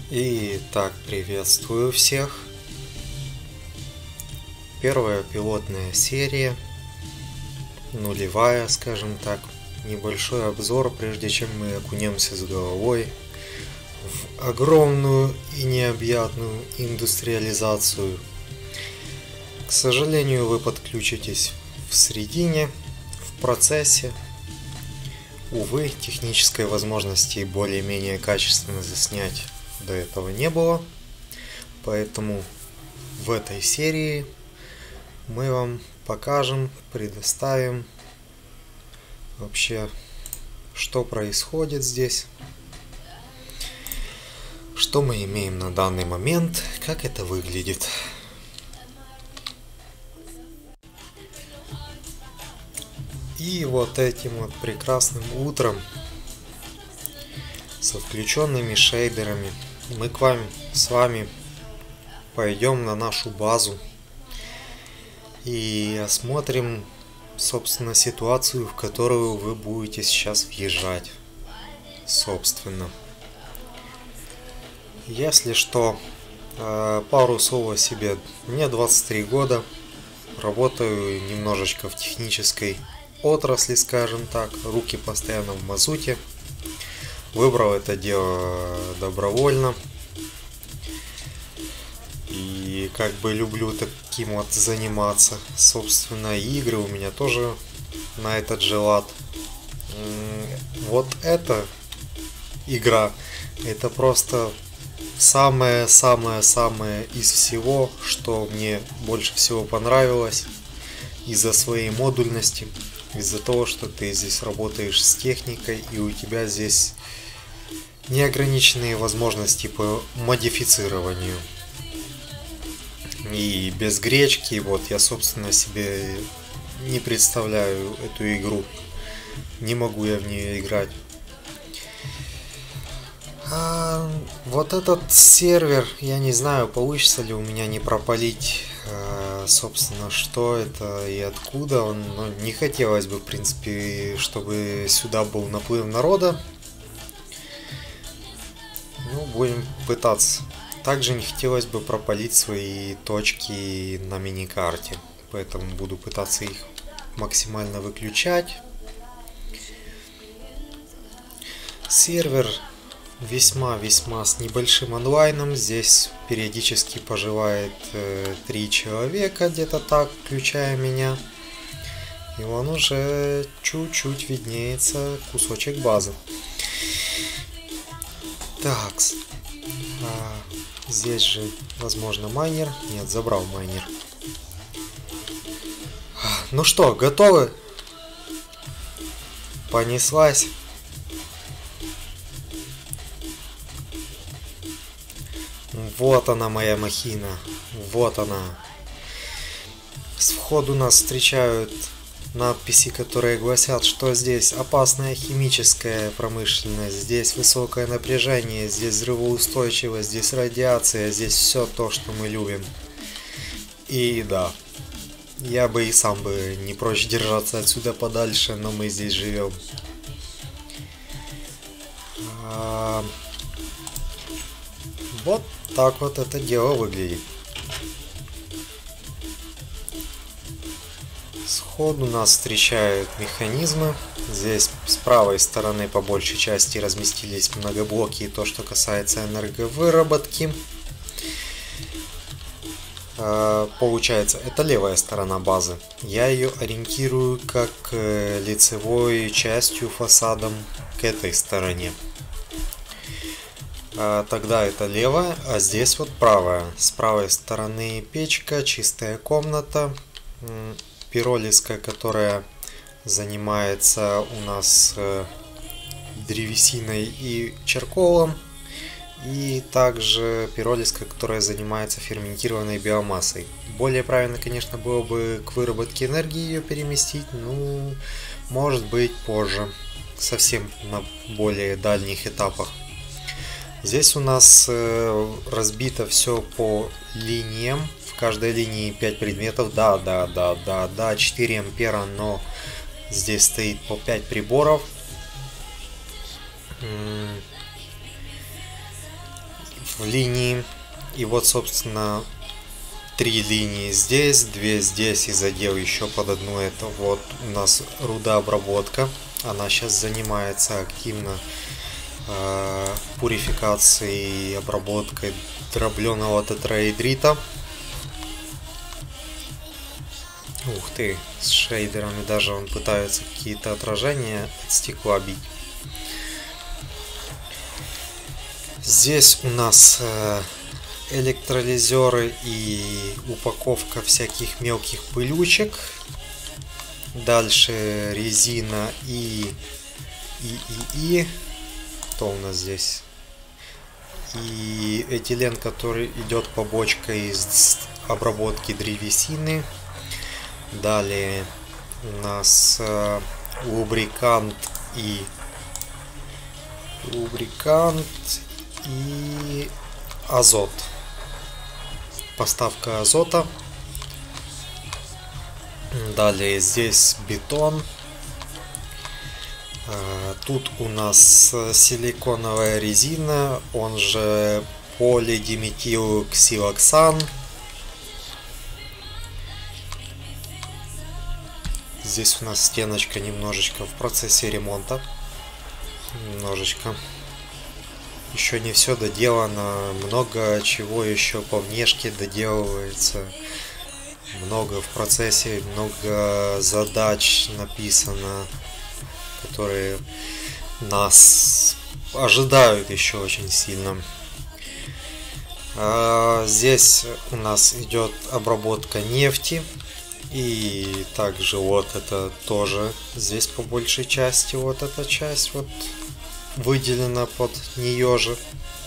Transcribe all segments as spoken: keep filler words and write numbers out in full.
Итак, приветствую всех. Первая пилотная серия, нулевая, скажем так. Небольшой обзор, прежде чем мы окунемся с головой в огромную и необъятную индустриализацию. К сожалению, вы подключитесь в середине, в процессе. Увы, технической возможности более-менее качественно заснять до этого не было, поэтому в этой серии мы вам покажем, предоставим вообще, что происходит здесь, что мы имеем на данный момент, как это выглядит. И вот этим вот прекрасным утром со включенными шейдерами мы к вам с вами пойдем на нашу базу и осмотрим, собственно, ситуацию, в которую вы будете сейчас въезжать. Собственно, если что, пару слов о себе. Мне двадцать три года, работаю немножечко в технической отрасли, скажем так, руки постоянно в мазуте. Выбрал это дело добровольно. И как бы люблю таким вот заниматься. Собственно, игры у меня тоже на этот же лад. Вот эта игра, это просто самое-самое-самое из всего, что мне больше всего понравилось. Из-за своей модульности, из-за того, что ты здесь работаешь с техникой и у тебя здесь неограниченные возможности по модифицированию. И без гречки, вот я, собственно, себе не представляю эту игру. Не могу я в нее играть. А вот этот сервер, я не знаю, получится ли у меня не пропалить, собственно, что это и откуда он. Но не хотелось бы, в принципе, чтобы сюда был наплыв народа. Ну, будем пытаться. Также не хотелось бы пропалить свои точки на миникарте, поэтому буду пытаться их максимально выключать. Сервер весьма-весьма с небольшим онлайном. Здесь периодически поживает э, три человека, где-то так, включая меня. И он уже чуть-чуть виднеется кусочек базы. Так, а, здесь же, возможно, майнер. Нет, забрал майнер. Ну что, готовы? Понеслась. Вот она, моя махина. Вот она. С входу нас встречают надписи, которые гласят, что здесь опасная химическая промышленность, здесь высокое напряжение, здесь взрывоустойчивость, здесь радиация, здесь все то, что мы любим. И да, я бы и сам бы не прочь держаться отсюда подальше, но мы здесь живем. А... Вот так вот это дело выглядит. Сходу нас встречают механизмы. Здесь с правой стороны по большей части разместились многоблоки и то, что касается энерговыработки. Получается, это левая сторона базы. Я ее ориентирую как лицевой частью фасадом к этой стороне. Тогда это левая, а здесь вот правая. С правой стороны печка, чистая комната. Пиролизка, которая занимается у нас древесиной и чарколом. И также пиролизка, которая занимается ферментированной биомассой. Более правильно, конечно, было бы к выработке энергии ее переместить. Ну, может быть, позже. Совсем на более дальних этапах. Здесь у нас разбито все по линиям. В каждой линии пять предметов. Да, да, да, да, да, четыре ампера, но здесь стоит по пять приборов. в линии. И вот, собственно, три линии здесь, две здесь, и задел еще под одну. Это вот у нас рудообработка. Она сейчас занимается активно э, пурификацией и обработкой дробленого тетраэдрита. Ух ты, с шейдерами даже он пытается какие-то отражения от стекла бить. Здесь у нас э, электролизеры и упаковка всяких мелких пылючек. Дальше резина и и и и что у нас здесь? И этилен, который идет побочкой из обработки древесины. Далее у нас э, лубрикант и лубрикант и азот. Поставка азота. Далее здесь бетон. Э, тут у нас силиконовая резина, он же полидиметилксилоксан. Здесь у нас стеночка немножечко в процессе ремонта. Немножечко. Еще не все доделано. Много чего еще по внешке доделывается. Много в процессе, много задач написано, которые нас ожидают еще очень сильно. А здесь у нас идет обработка нефти. И также вот это тоже здесь по большей части вот эта часть вот выделена под нее же.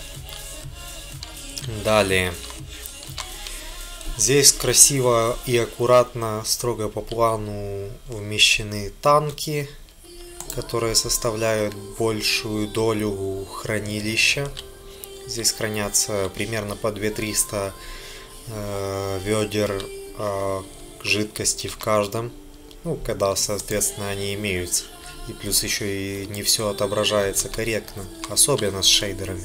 Далее здесь красиво и аккуратно, строго по плану вмещены танки, которые составляют большую долю хранилища. Здесь хранятся примерно по две тысячи триста э, ведер э, жидкости в каждом, ну, когда, соответственно, они имеются. И плюс еще и не все отображается корректно, особенно с шейдерами.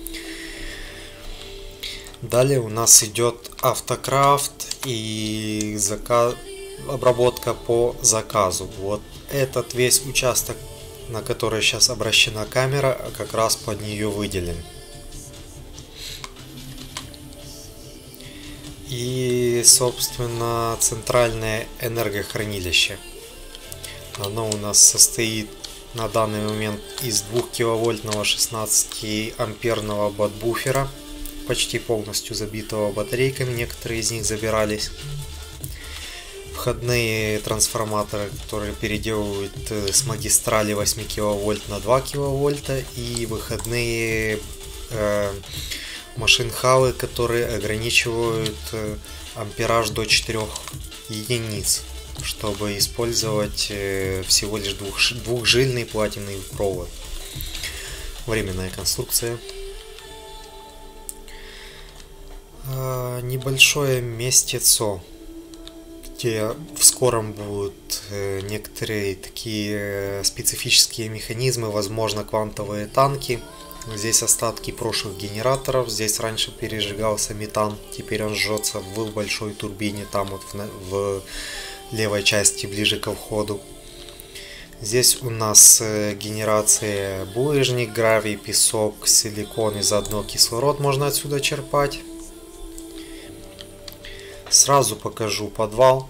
Далее у нас идет автокрафт и заказ... обработка по заказу. Вот этот весь участок, на который сейчас обращена камера, как раз под нее выделен. И, собственно, центральное энергохранилище. Оно у нас состоит на данный момент из двухкиловольтного шестнадцатиамперного бат-буфера, почти полностью забитого батарейками, некоторые из них забирались. Входные трансформаторы, которые переделывают с магистрали восемь киловольт на два киловольта, и выходные э, машин-халы, которые ограничивают ампераж до четырёх единиц, чтобы использовать всего лишь двух, двухжильный платиновый провод. Временная конструкция. Небольшое местецо, где в скором будут некоторые такие специфические механизмы, возможно, квантовые танки. Здесь остатки прошлых генераторов. Здесь раньше пережигался метан, теперь он жжется в большой турбине, там вот в, в левой части, ближе ко входу. Здесь у нас генерация булыжник, гравий, песок, силикон и заодно кислород можно отсюда черпать. Сразу покажу подвал.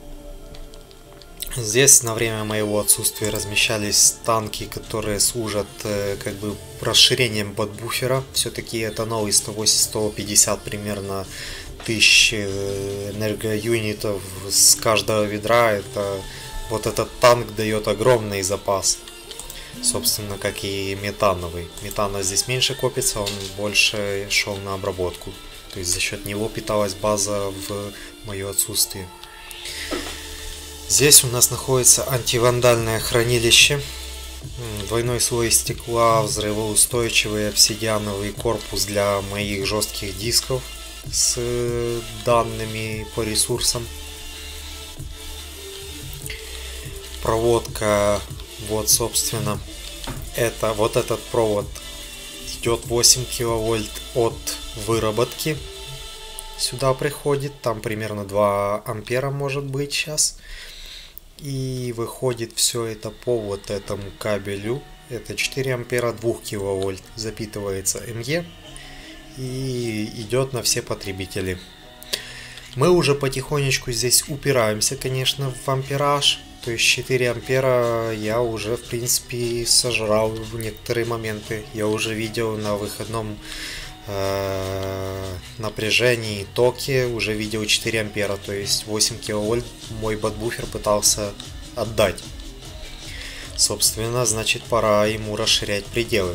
Здесь на время моего отсутствия размещались танки, которые служат э, как бы расширением бат-буфера. Все-таки это новый сто восемьдесят — сто пятьдесят примерно тысяч энергоюнитов с каждого ведра. Это вот этот танк дает огромный запас, собственно, как и метановый. Метана здесь меньше копится, он больше шел на обработку. То есть за счет него питалась база в мое отсутствие. Здесь у нас находится антивандальное хранилище. Двойной слой стекла, взрывоустойчивый обсидиановый корпус для моих жестких дисков с данными по ресурсам. Проводка, вот собственно, это вот этот провод идет восемь киловольт от выработки. Сюда приходит, там примерно два ампера может быть сейчас. И выходит все это по вот этому кабелю. Это четыре ампера двух киловольт. Запитывается эм е и идет на все потребители. Мы уже потихонечку здесь упираемся, конечно, в ампераж. То есть четыре ампера я уже, в принципе, сожрал в некоторые моменты. Я уже видел на выходном э, напряжении, токе, уже видел четыре ампера. То есть восемь киловольт мой бот-буфер пытался отдать. Собственно, значит, пора ему расширять пределы.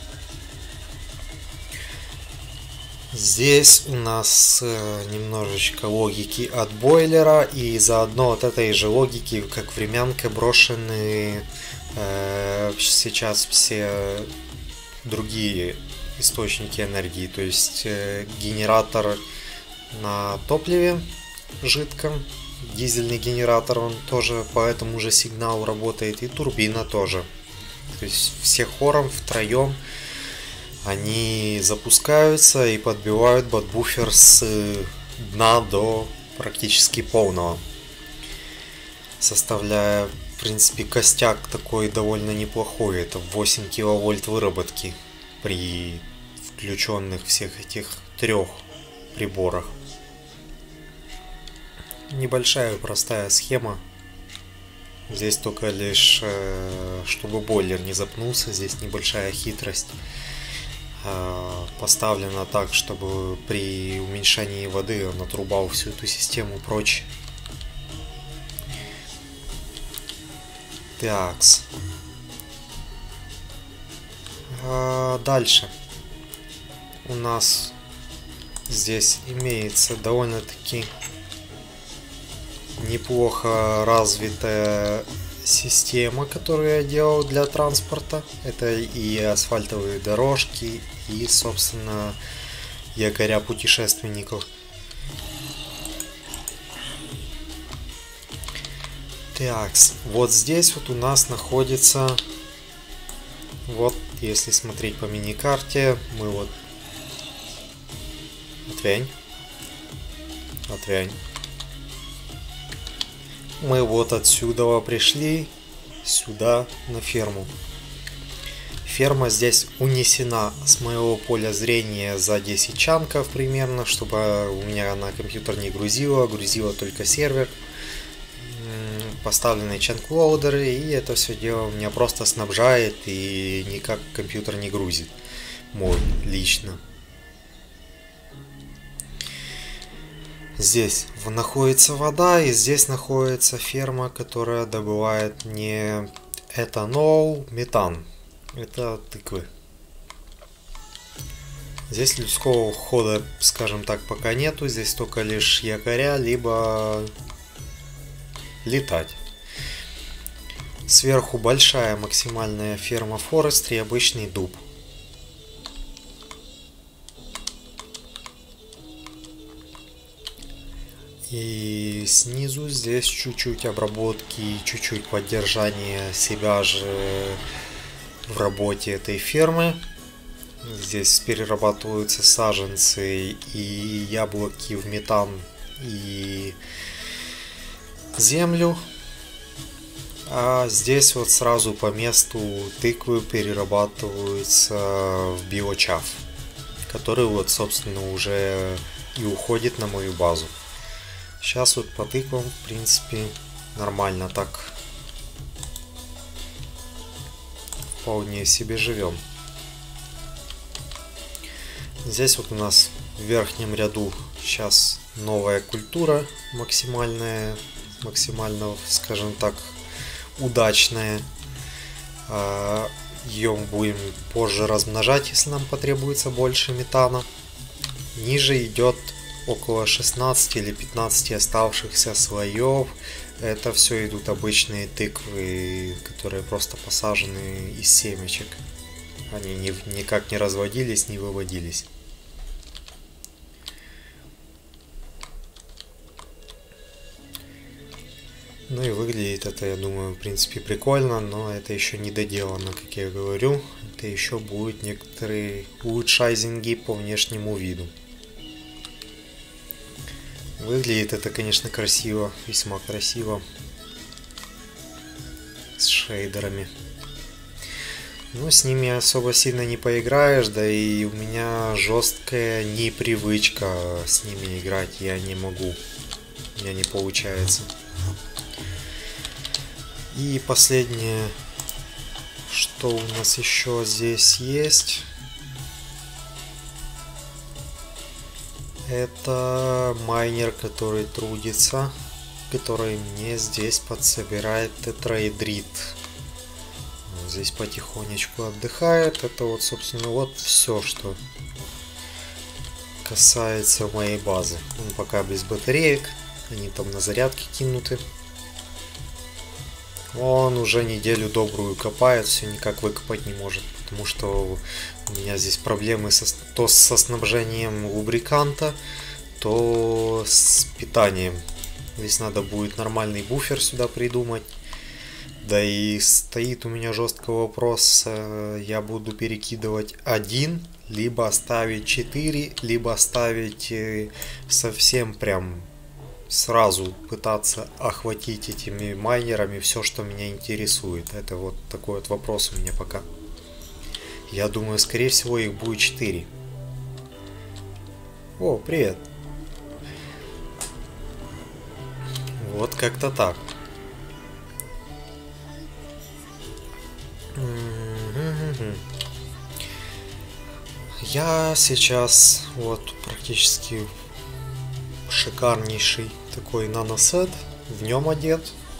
Здесь у нас немножечко логики от бойлера, и заодно от этой же логики, как времянка, брошены э, сейчас все другие источники энергии. То есть э, генератор на топливе жидком, дизельный генератор, он тоже по этому же сигналу работает, и турбина тоже. То есть все хором втроем они запускаются и подбивают бот-буфер с дна до практически полного, составляя, в принципе, костяк такой довольно неплохой. Это восемь киловольт выработки при включенных всех этих трех приборах. Небольшая простая схема. Здесь только лишь, чтобы бойлер не запнулся, здесь небольшая хитрость. Поставлено так, чтобы при уменьшении воды он отрубал всю эту систему прочь. Такс. А дальше у нас здесь имеется довольно-таки неплохо развитая система, которую я делал для транспорта. Это и асфальтовые дорожки, и, собственно, якоря путешественников. Так, вот здесь вот у нас находится, вот, если смотреть по мини-карте, мы вот... Отвянь. Отвянь. Мы вот отсюда пришли сюда на ферму. Ферма здесь унесена с моего поля зрения за десять чанков примерно, чтобы у меня на компьютер не грузило, грузило только сервер. Поставлены чанк-лоудеры, и это все дело меня просто снабжает и никак компьютер не грузит. Мой лично. Здесь находится вода, и здесь находится ферма, которая добывает не этанол, метан. Это тыквы. Здесь людского хода, скажем так, пока нету. Здесь только лишь якоря, либо летать. Сверху большая максимальная ферма Forestry, обычный дуб. И снизу здесь чуть-чуть обработки, чуть-чуть поддержания себя же в работе этой фермы. Здесь перерабатываются саженцы и яблоки в метан и землю. А здесь вот сразу по месту тыквы перерабатываются в биочав, который вот, собственно, уже и уходит на мою базу. Сейчас вот по тыквам, в принципе, нормально так. Вполне себе живем. Здесь вот у нас в верхнем ряду сейчас новая культура максимальная, максимально, скажем так, удачная. Ее мы будем позже размножать, если нам потребуется больше метана. Ниже идет около шестнадцати или пятнадцати оставшихся слоев. Это все идут обычные тыквы, которые просто посажены из семечек. Они ни, никак не разводились, не выводились. Ну и выглядит это, я думаю, в принципе прикольно, но это еще не доделано, как я говорю. Это еще будут некоторые улучшайзинги по внешнему виду. Выглядит это, конечно, красиво, весьма красиво. С шейдерами. Но с ними особо сильно не поиграешь, да и у меня жесткая непривычка с ними играть, я не могу. У меня не получается. И последнее, что у нас еще здесь есть, это майнер, который трудится, который мне здесь подсобирает тетраэдрит. Здесь потихонечку отдыхает. Это вот, собственно, вот все, что касается моей базы. Он пока без батареек, они там на зарядке кинуты. Он уже неделю добрую копает, все никак выкопать не может, потому что у меня здесь проблемы со, то со снабжением лубриканта, то с питанием. Здесь надо будет нормальный буфер сюда придумать. Да и стоит у меня жесткий вопрос, я буду перекидывать один, либо оставить четыре, либо оставить совсем прям сразу пытаться охватить этими майнерами все, что меня интересует. Это вот такой вот вопрос у меня пока. Я думаю, скорее всего, их будет четыре. О, привет. Вот как-то так. Я сейчас вот практически шикарнейший такой наносет, в нем одет.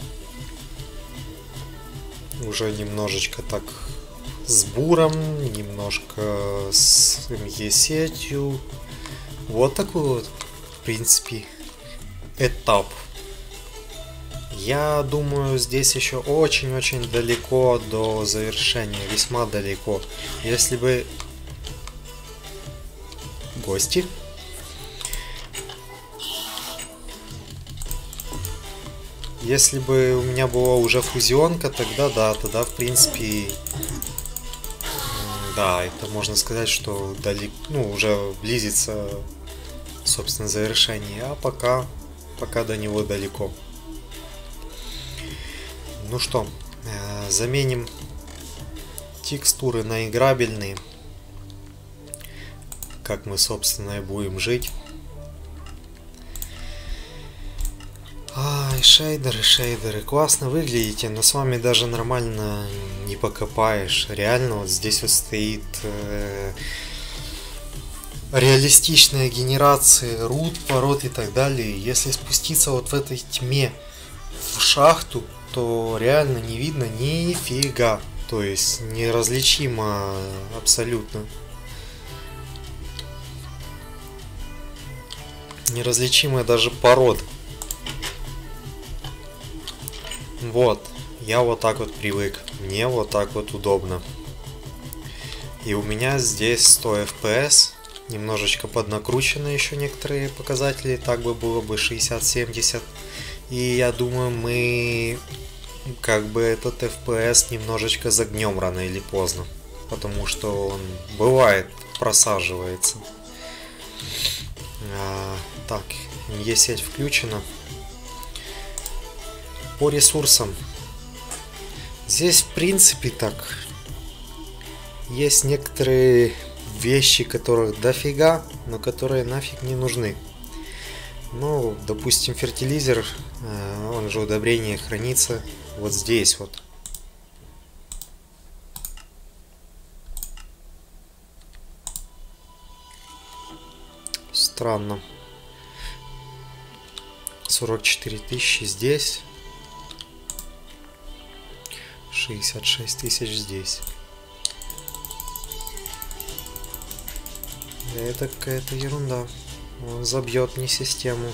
Уже немножечко так с буром, немножко с эм е-сетью. Вот такой вот, в принципе, этап. Я думаю, здесь еще очень-очень далеко до завершения, весьма далеко. Если бы гости. Если бы у меня была уже фузионка, тогда да, тогда в принципе, да, это можно сказать, что далеко, ну, уже близится, собственно, завершение, а пока, пока до него далеко. Ну что, заменим текстуры на играбельные. Как мы, собственно, и будем жить. Ай, шейдеры, шейдеры. Классно выглядите, но с вами даже нормально не покопаешь. Реально, вот здесь вот стоит э, реалистичная генерация руд, пород и так далее. Если спуститься вот в этой тьме в шахту, то реально не видно нифига. То есть неразличимо абсолютно. Неразличимая даже порода. Вот, я вот так вот привык. Мне вот так вот удобно. И у меня здесь сто эф пи эс. Немножечко поднакручены еще некоторые показатели. Так бы было бы шестьдесят-семьдесят. И я думаю, мы как бы этот эф пи эс немножечко загнем рано или поздно. Потому что он бывает просаживается. А, так, эм е-сеть включена. По ресурсам. Здесь в принципе так. Есть некоторые вещи, которых дофига, но которые нафиг не нужны. Ну, допустим, фертилизер, он же удобрение хранится вот здесь вот. Странно. сорок четыре тысячи здесь. шестьдесят шесть тысяч здесь. Это какая-то ерунда. Он забьет мне систему.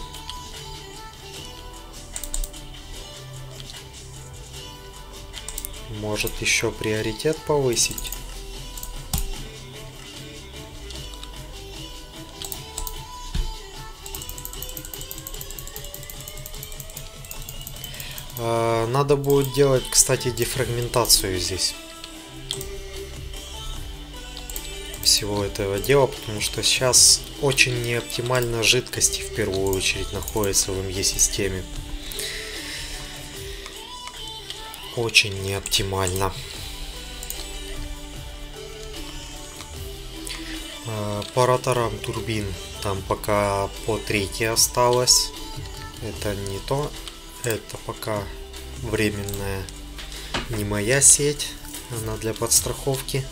Может еще приоритет повысить? Надо будет делать, кстати, дефрагментацию здесь всего этого дела, потому что сейчас очень неоптимально жидкости в первую очередь находятся в эм и-системе. Очень неоптимально. По роторам турбин там пока по трети осталось. Это не то. Это пока временная, не моя сеть. Она для подстраховки.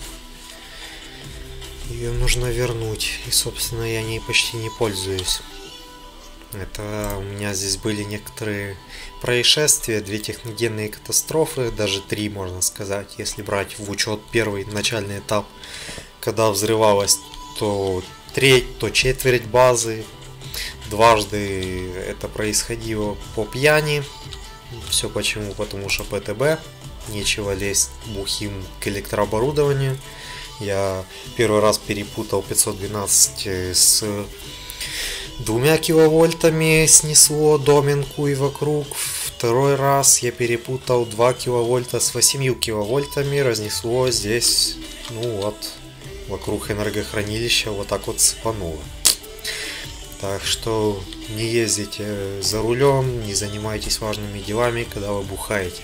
Ее нужно вернуть. И, собственно, я ней почти не пользуюсь. Это у меня здесь были некоторые происшествия, две техногенные катастрофы, даже три, можно сказать, если брать в учет первый начальный этап, когда взрывалась то треть, то четверть базы. Дважды это происходило по пьяни. Все почему? Потому что пэ тэ бэ. Нечего лезть бухим к электрооборудованию. Я первый раз перепутал пятьсот двенадцать с двумя киловольтами, снесло доминку и вокруг. Второй раз я перепутал два киловольта с восемью киловольтами, разнесло здесь, ну вот, вокруг энергохранилища вот так вот сыпануло. Так что не ездите за рулем, не занимайтесь важными делами, когда вы бухаете.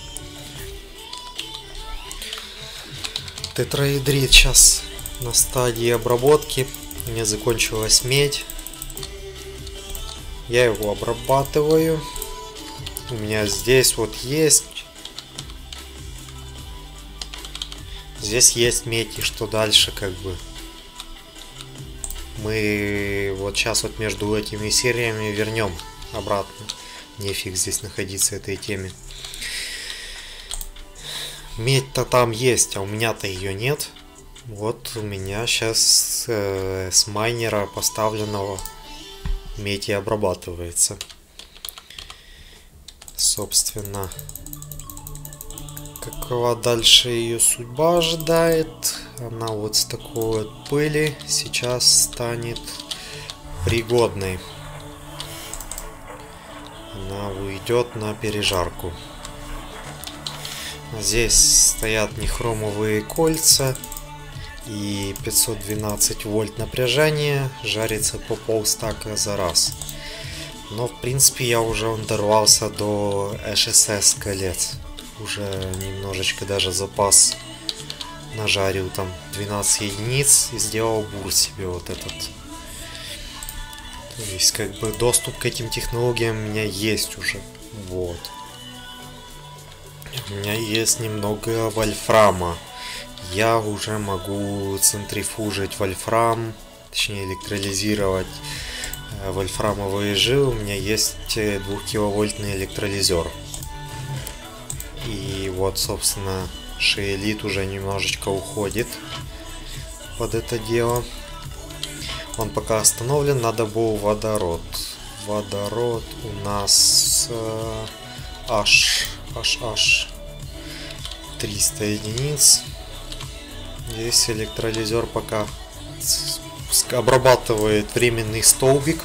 Тетраэдрит сейчас на стадии обработки. У меня закончилась медь. Я его обрабатываю. У меня здесь вот есть. Здесь есть медь, и что дальше, как бы. Мы вот сейчас вот между этими сериями вернем обратно. Нефиг здесь находиться этой теме. Медь-то там есть, а у меня-то ее нет. Вот у меня сейчас э, с майнера поставленного медь и обрабатывается. Собственно, какова дальше ее судьба ожидает? Она вот с такой вот пыли сейчас станет пригодной. Она уйдет на пережарку. Здесь стоят нехромовые кольца и пятьсот двенадцать вольт напряжения, жарится по полстака за раз. Но в принципе я уже дорвался до эйч эс эс колец. Уже немножечко даже запас нажарил, там двенадцать единиц, и сделал бур себе вот этот. То есть как бы доступ к этим технологиям у меня есть уже. Вот. У меня есть немного вольфрама. Я уже могу центрифужить вольфрам, точнее электролизировать вольфрамовые жилы. У меня есть двухкиловольтный электролизер. И вот, собственно, шиэлит уже немножечко уходит под это дело. Он пока остановлен, надо был водород. Водород у нас э, аж, аж, аж триста единиц. Здесь электролизер пока обрабатывает временный столбик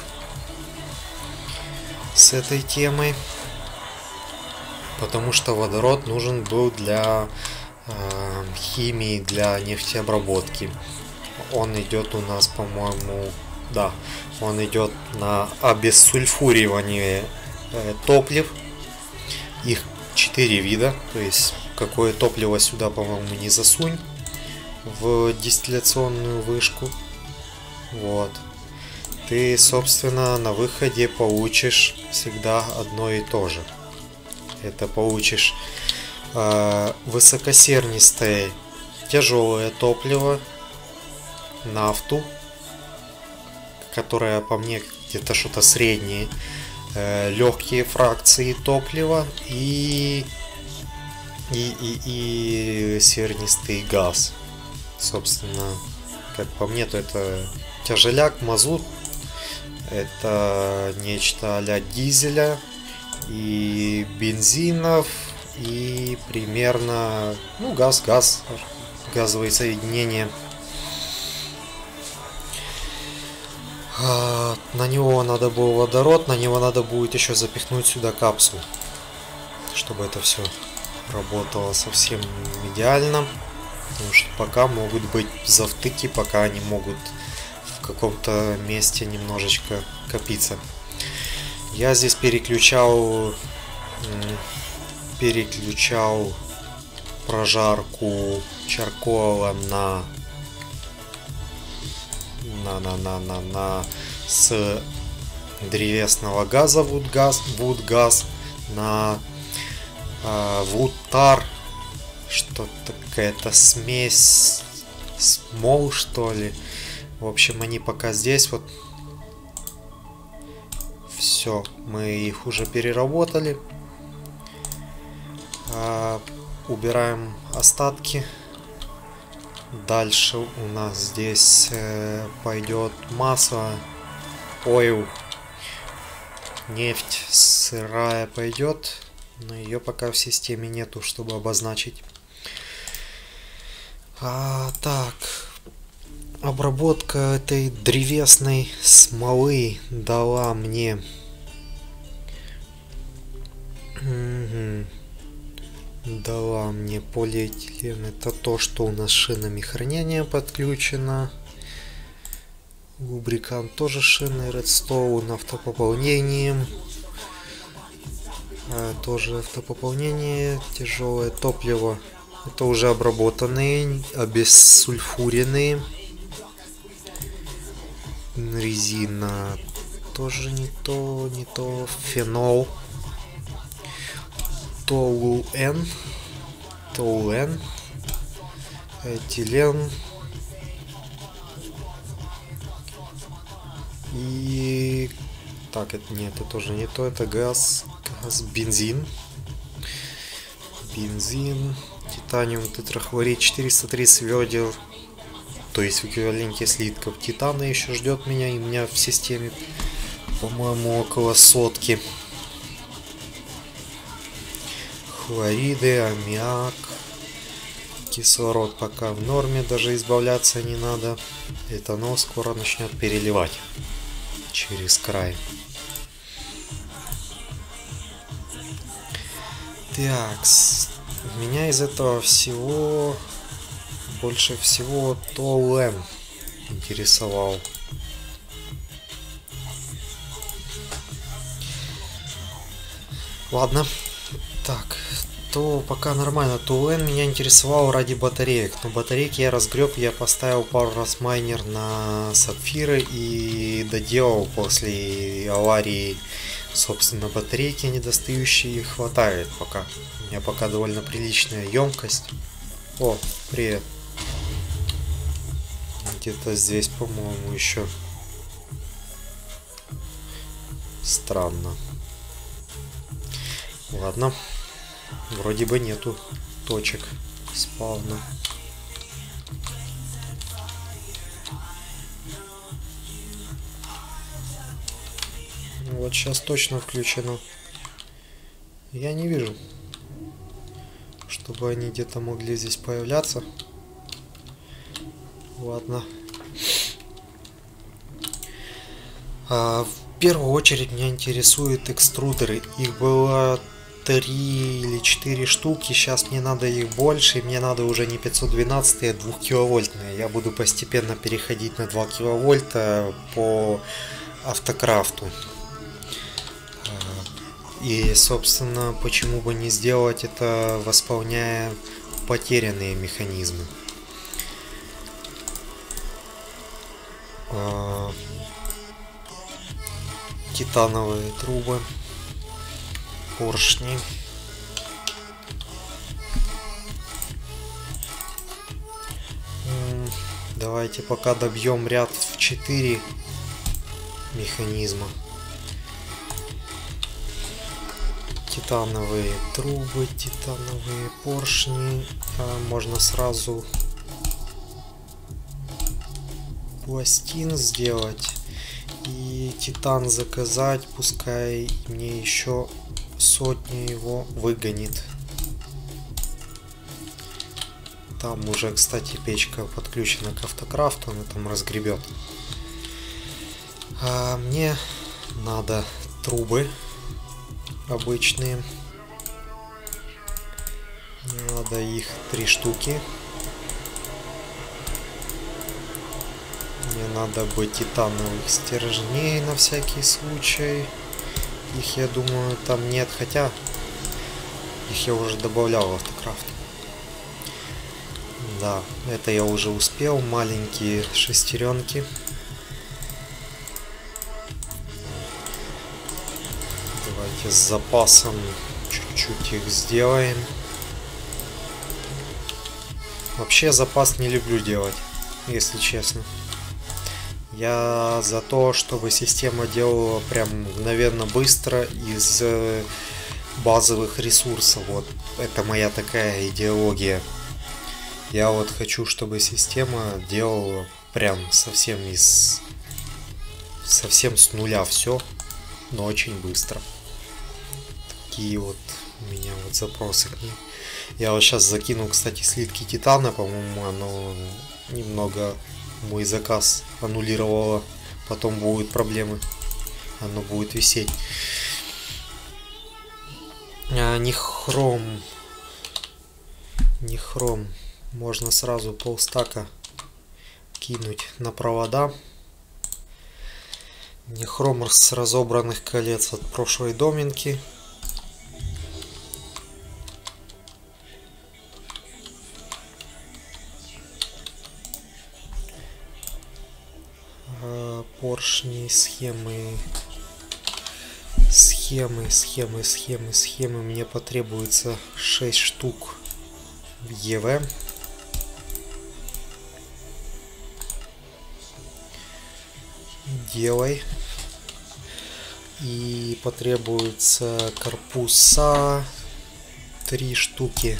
с этой темой, потому что водород нужен был для э, химии, для нефтеобработки. Он идет у нас, по-моему, да, он идет на обессульфуривание э, топлив. Их четыре вида, то есть какое топливо сюда, по-моему, не засунь в дистилляционную вышку. Вот. Ты, собственно, на выходе получишь всегда одно и то же. Это получишь э, высокосернистое тяжелое топливо, нафту, которая по мне где-то что-то среднее, э, легкие фракции топлива и, и, и, и сернистый газ. Собственно, как по мне, то это тяжеляк, мазут, это нечто а-ля дизеля и бензинов, и примерно, ну, газ, газ, газовые соединения. А, на него надо был водород, на него надо будет еще запихнуть сюда капсулу, чтобы это все работало совсем идеально, потому что пока могут быть завтыки, пока они могут в каком-то месте немножечко копиться. Я здесь переключал переключал прожарку чаркола на на на на на на с древесного газа вудгаз вудгаз на э, вудтар, что-то какая-то смесь смол, что ли. В общем, они пока здесь вот. Все, мы их уже переработали. А, убираем остатки. Дальше у нас здесь э, пойдет масло, ойл, нефть сырая пойдет, но ее пока в системе нету, чтобы обозначить. А, так, обработка этой древесной смолы дала мне угу. дала мне полиэтилен. Это то, что у нас шинами хранения подключено. Лубрикант тоже шины. Редстоун автопополнением. А, тоже автопополнение. Тяжелое топливо. Это уже обработанные, обессульфуренные. Резина тоже не то, не то. Фенол. Толуэн. Толуэн. Этилен. И... Так, это нет, это тоже не то. Это газ. Газ, бензин. Бензин. Титаниум тетрахлорид, четыреста тридцать ведер. То есть в эквиваленте слитков. Титана еще ждет меня. И у меня в системе, по-моему, около сотки. Хлориды, аммиак. Кислород пока в норме, даже избавляться не надо. Этанол скоро начнет переливать через край. Так, меня из этого всего больше всего Толуэн интересовал. Ладно, так, то пока нормально. Толуэн меня интересовал ради батареек, но батарейки я разгреб, я поставил пару раз майнер на сапфиры и доделал после аварии. Собственно, батарейки недостающие хватает пока. У меня пока довольно приличная емкость. О, привет. Где-то здесь, по-моему, еще. Странно. Ладно. Вроде бы нету точек спавна. Вот сейчас точно включено. Я не вижу, чтобы они где-то могли здесь появляться. Ладно. А, в первую очередь меня интересуют экструдеры. Их было три или четыре штуки. Сейчас мне надо их больше. И мне надо уже не пятьсот двенадцать, а двухкиловольтные. Я буду постепенно переходить на два киловольта по автокрафту. И, собственно, почему бы не сделать это, восполняя потерянные механизмы. Титановые трубы, поршни. Давайте пока добьем ряд в четыре механизма. Титановые трубы, титановые поршни. А, можно сразу пластин сделать и титан заказать. Пускай мне еще сотню его выгонит. Там уже, кстати, печка подключена к автокрафту, она там разгребет. А мне надо трубы обычные. Надо их три штуки. Мне надо бы титановых стержней на всякий случай. Их, я думаю, там нет, хотя их я уже добавлял в автокрафт. Да, это я уже успел. Маленькие шестеренки. Давайте с запасом чуть-чуть их сделаем. Вообще запас не люблю делать, если честно. Я за то, чтобы система делала прям мгновенно быстро из базовых ресурсов. Вот это моя такая идеология. Я вот хочу, чтобы система делала прям совсем из совсем с нуля все, но очень быстро. Такие вот у меня вот запросы к ней. Я вот сейчас закину, кстати, слитки титана, по-моему, оно немного мой заказ аннулировало. Потом будут проблемы. Оно будет висеть. А, не хром. Не хром. Можно сразу полстака кинуть на провода. Не хром с разобранных колец от прошлой доминки. Поршни, схемы, схемы, схемы, схемы, схемы. Мне потребуется шесть штук ЕВ. Делай. И потребуется корпуса три штуки.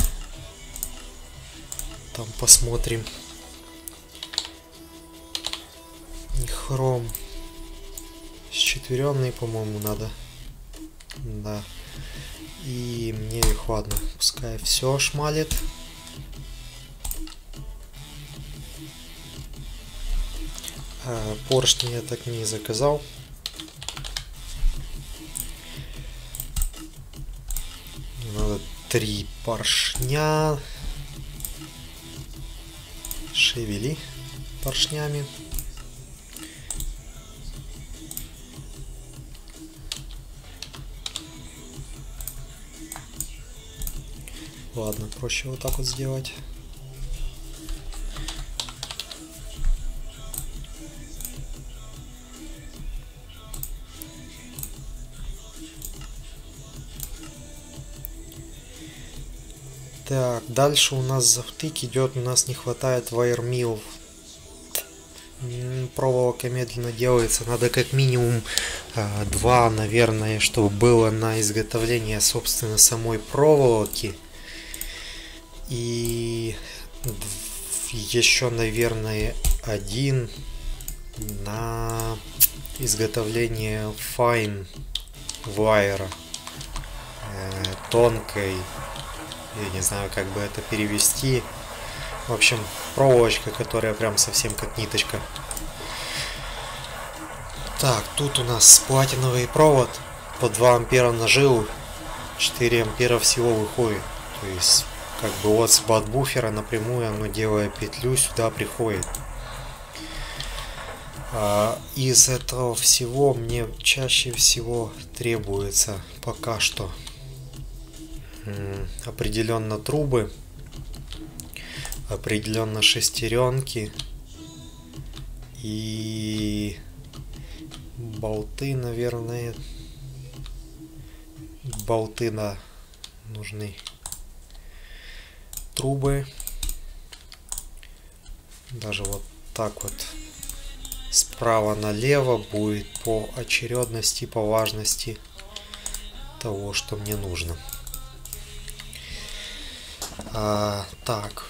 Там посмотрим. Хром. Счетверенный, по-моему, надо. Да. И мне их ладно. Пускай все шмалит. А, поршни я так не заказал. Надо три поршня. Шевели поршнями. Ладно, проще вот так вот сделать. Так, дальше у нас завтык идет, у нас не хватает вайермилов. Проволока медленно делается, надо как минимум э, два, наверное, чтобы было на изготовление, собственно, самой проволоки. И еще, наверное, один на изготовление fine wire, э, тонкой, я не знаю, как бы это перевести. В общем, проволочка, которая прям совсем как ниточка. Так, тут у нас платиновый провод по два ампера на жилу, четыре ампера всего выходит. То есть как бы от спат-буфера напрямую оно, делая петлю, сюда приходит. А из этого всего мне чаще всего требуется пока что определенно трубы, определенно шестеренки и болты, наверное. Болты, да, нужны. Трубы. Даже вот так вот справа налево будет по очередности, по важности того, что мне нужно. А, так.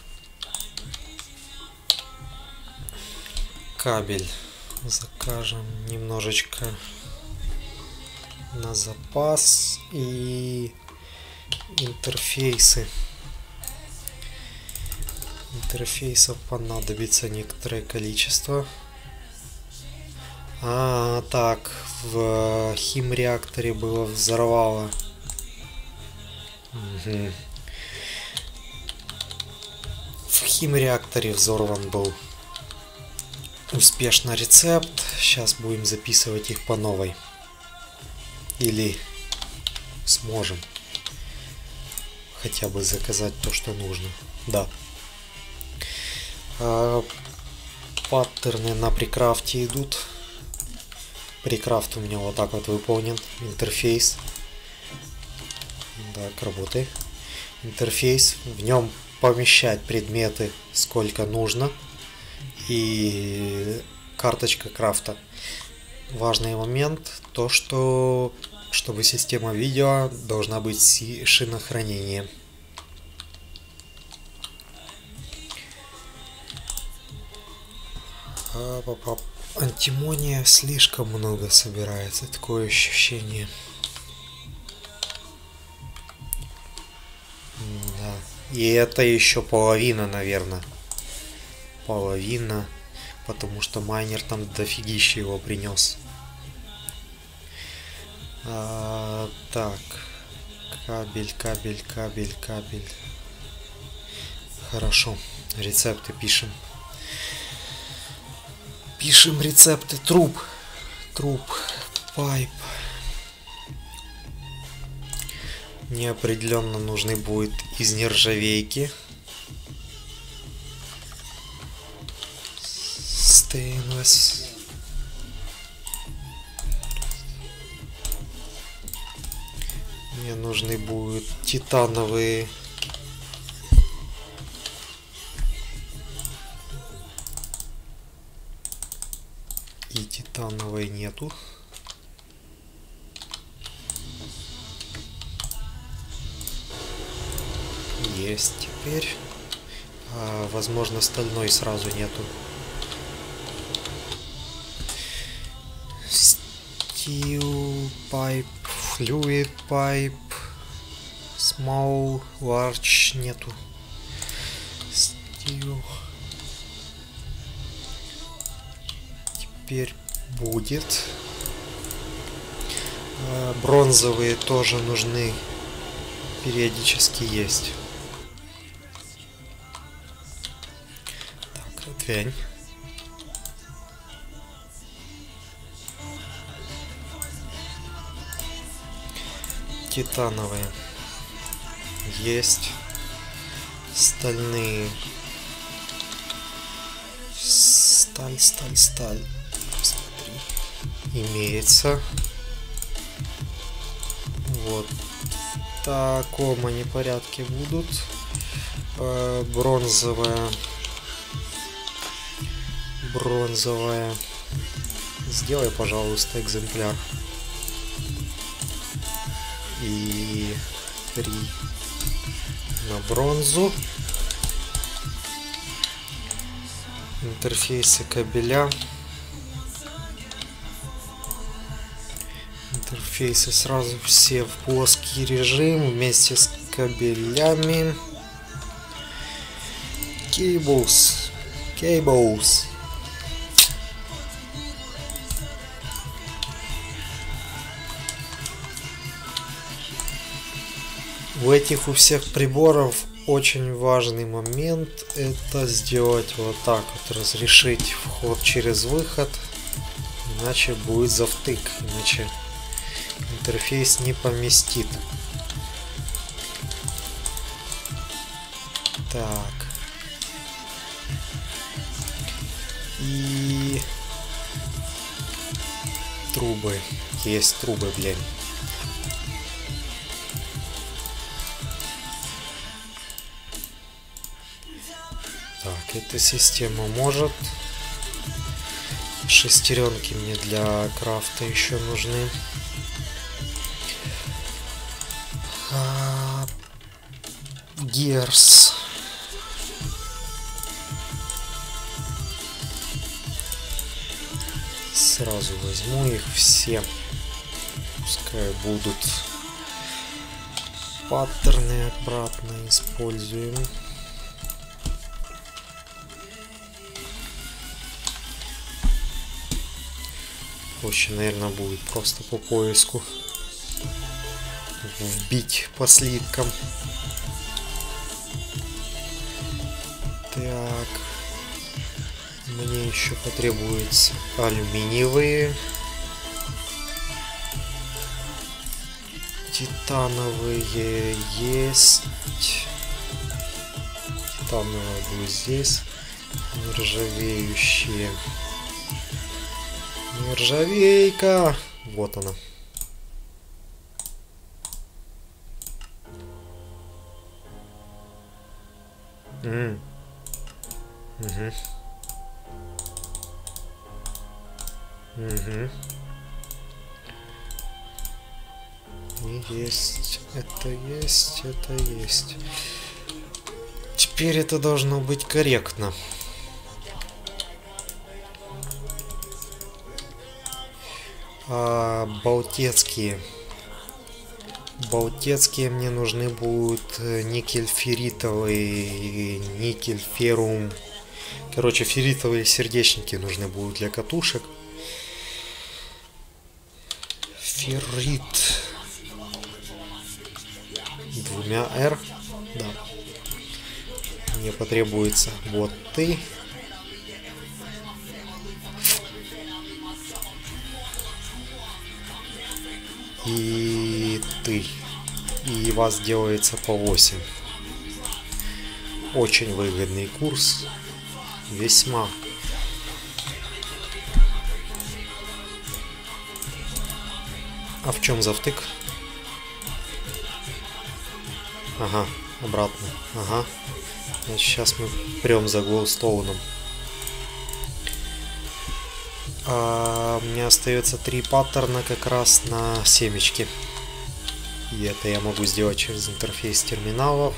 Кабель закажем немножечко на запас. И интерфейсы. Интерфейсов понадобится некоторое количество. А, так, в химреакторе было взорвало. Угу. в химреакторе взорван был успешно рецепт. Сейчас будем записывать их по новой. Или сможем хотя бы заказать то, что нужно. Да. А, паттерны на прикрафте идут. Прикрафт у меня вот так вот выполнен. Интерфейс. Так, работай. Интерфейс. В нем помещать предметы сколько нужно. И карточка крафта. Важный момент, то что чтобы система видео должна быть шина хранения. Антимония слишком много собирается, такое ощущение. Да. И это еще половина, наверное. Половина. Потому что майнер там дофигища его принес. А, так. Кабель, кабель, кабель, кабель. Хорошо. Рецепты пишем. Пишем рецепты. Труб. Труб. Пайп. Неопределенно нужны будет из нержавейки. Стейнлесс. Мне нужны будут титановые. И титановой нету. Есть теперь. А, возможно, стальной сразу нету. Steel pipe, fluid pipe, small, large нету. Steel. Теперь будет. А, бронзовые тоже нужны. Периодически есть. Так, отвянь. Титановые есть. Стальные. Сталь, сталь, сталь. Посмотри. Имеется. Вот. В таком они порядке будут. Э, бронзовая. Бронзовая. Сделай, пожалуйста, экземпляр. И три на бронзу. Интерфейсы кабеля. Интерфейсы сразу все в плоский режим вместе с кабелями. Cables. Cables. У этих у всех приборов очень важный момент — это сделать вот так вот, разрешить вход через выход, иначе будет завтык, иначе интерфейс не поместит. Так. И трубы. Есть трубы, блин. Так, эта система может. Шестеренки мне для крафта еще нужны. А, Gears. Сразу возьму их все. Пускай будут. Паттерны обратно используем. Проще, наверное, будет просто по поиску вбить по слиткам. еще потребуются алюминиевые, титановые есть, титановые будет здесь, нержавеющие, нержавейка, вот она. М. Угу. Угу. И есть, это есть, это есть. Теперь это должно быть корректно. А, балтецкие. Балтецкие мне нужны будут никель ферритовый, никель феррум. Короче, ферритовые сердечники нужны будут для катушек. Феррит. Двумя R. Да. Мне потребуется вот ты. И ты. И вас делается по восемь. Очень выгодный курс. Весьма. А в чем завтык? Ага, обратно. Ага. Значит, сейчас мы прям за Глоустоуном. А, у меня остается три паттерна как раз на семечки. И это я могу сделать через интерфейс терминалов.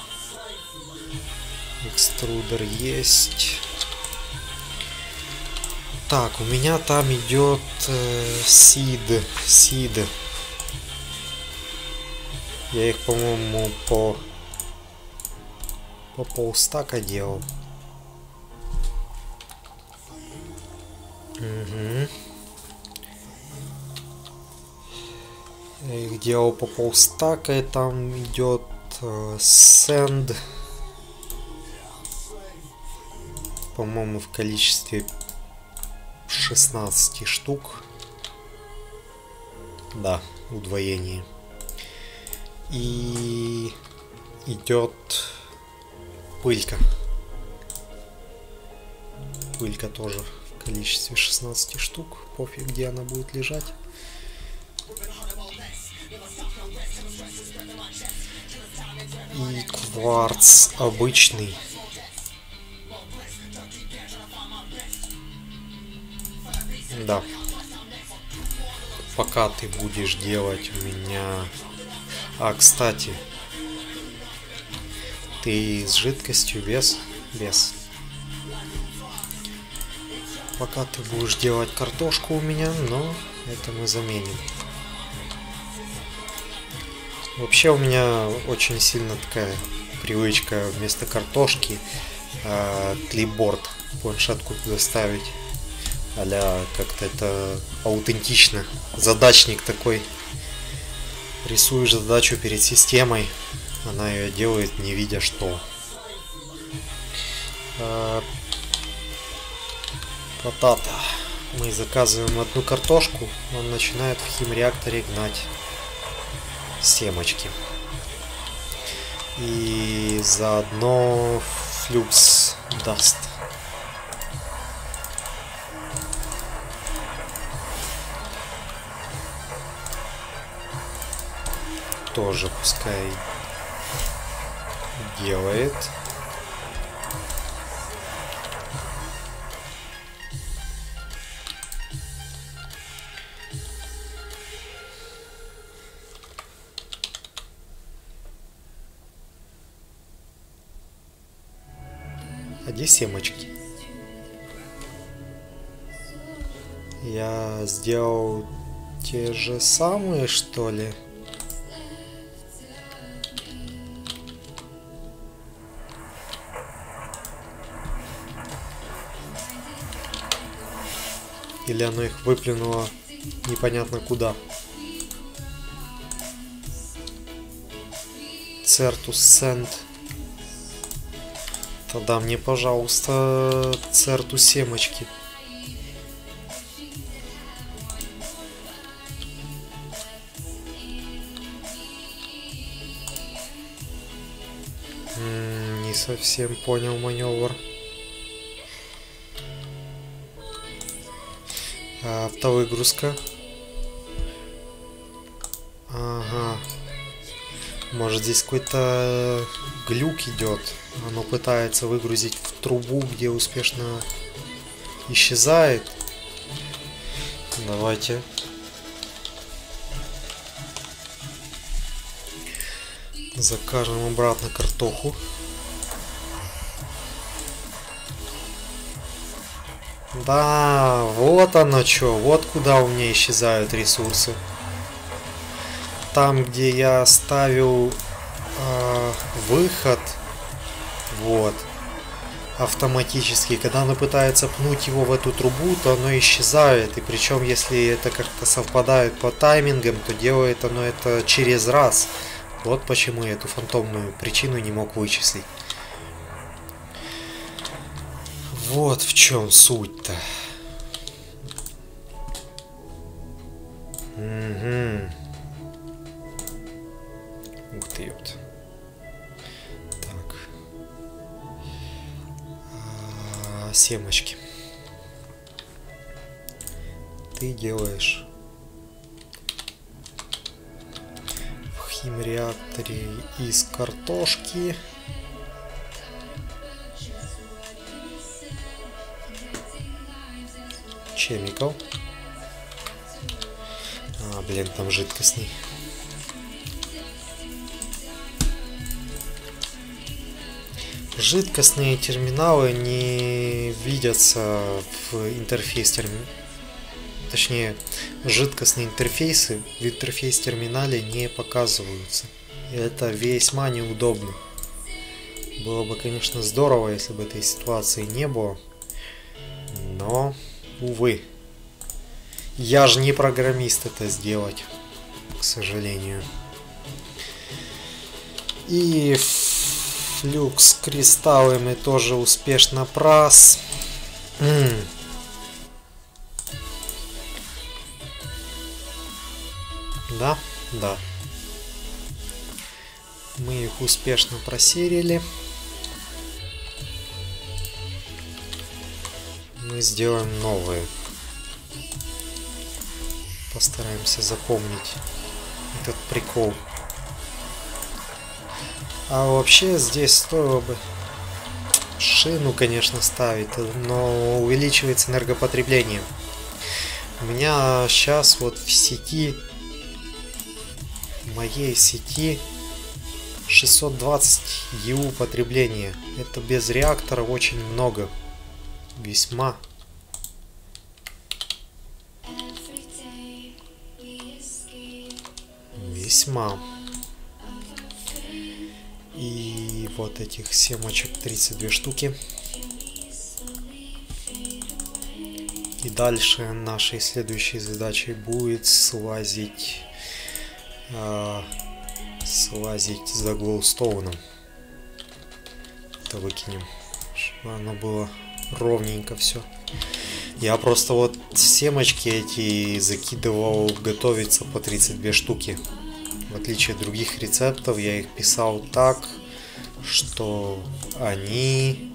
Экструдер есть. Так, у меня там идет э, сид. Сид. Я их, по-моему, по по полстака делал. Угу. Я их делал по полстака, и там идет э, send, по-моему, в количестве шестнадцати штук. Да, удвоение. И идет пылька. Пылька тоже в количестве шестнадцати штук. Пофиг, где она будет лежать. И кварц обычный. Да. Пока ты будешь делать у меня... А, кстати. Ты с жидкостью без? Без. Пока ты будешь делать картошку у меня, но это мы заменим. Вообще у меня очень сильно такая привычка вместо картошки э, клипборд, планшетку туда ставить. А-ля как-то это аутентично. Задачник такой. Рисуешь задачу перед системой, она ее делает, не видя что. А, потата. Мы заказываем одну картошку, он начинает в химреакторе гнать семечки. И заодно флюкс даст. Тоже пускай делает. А где семечки? Я сделал те же самые, что ли? Или оно их выплюнуло непонятно куда. Certus Send. Тогда мне, пожалуйста, церту семечки. М-м, не совсем понял маневр. А, автовыгрузка. Ага. Может, здесь какой-то глюк идет. Оно пытается выгрузить в трубу, где успешно исчезает. Давайте. Закажем обратно картоху. Да, вот оно что. Вот куда у меня исчезают ресурсы. Там, где я ставил э, выход, вот, автоматически, когда оно пытается пнуть его в эту трубу, то оно исчезает. И причем, если это как-то совпадает по таймингам, то делает оно это через раз. Вот почему я эту фантомную причину не мог вычислить. Вот в чем суть-то. Угу. Ух ты, ёпт. Так. А, семечки. Ты делаешь в химреакторе из картошки. Chemical. А, блин, там жидкостный. Жидкостные терминалы не видятся в интерфейс терминала. Точнее, жидкостные интерфейсы в интерфейс терминале не показываются. И это весьма неудобно. Было бы, конечно, здорово, если бы этой ситуации не было. Но, увы. Я же не программист это сделать, к сожалению. И флюкс кристаллы мы тоже успешно прос. М-м. Да, да. Мы их успешно просерили. Мы сделаем новые. Постараемся запомнить этот прикол. А вообще здесь стоило бы шину, конечно, ставить, но увеличивается энергопотребление. У меня сейчас вот в сети, в моей сети шестьсот двадцать ю потребления. Это без реактора очень много. Весьма. Весьма. И вот этих семечек тридцать две штуки. И дальше нашей следующей задачей будет слазить э, слазить за глоустоуном. Это выкинем, чтобы оно было ровненько все. Я просто вот семечки эти закидывал готовиться по тридцать две штуки. В отличие от других рецептов, я их писал так, что они...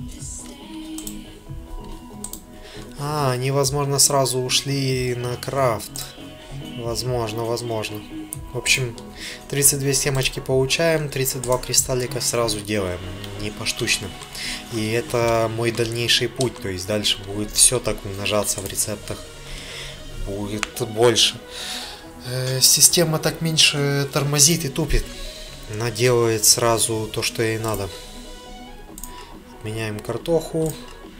А, они, возможно, сразу ушли на крафт. Возможно, возможно. В общем, тридцать две семечки получаем, тридцать два кристаллика сразу делаем, не поштучно. И это мой дальнейший путь, то есть дальше будет все так умножаться в рецептах. Будет больше. Система так меньше тормозит и тупит. Она делает сразу то, что ей надо. Отменяем картоху.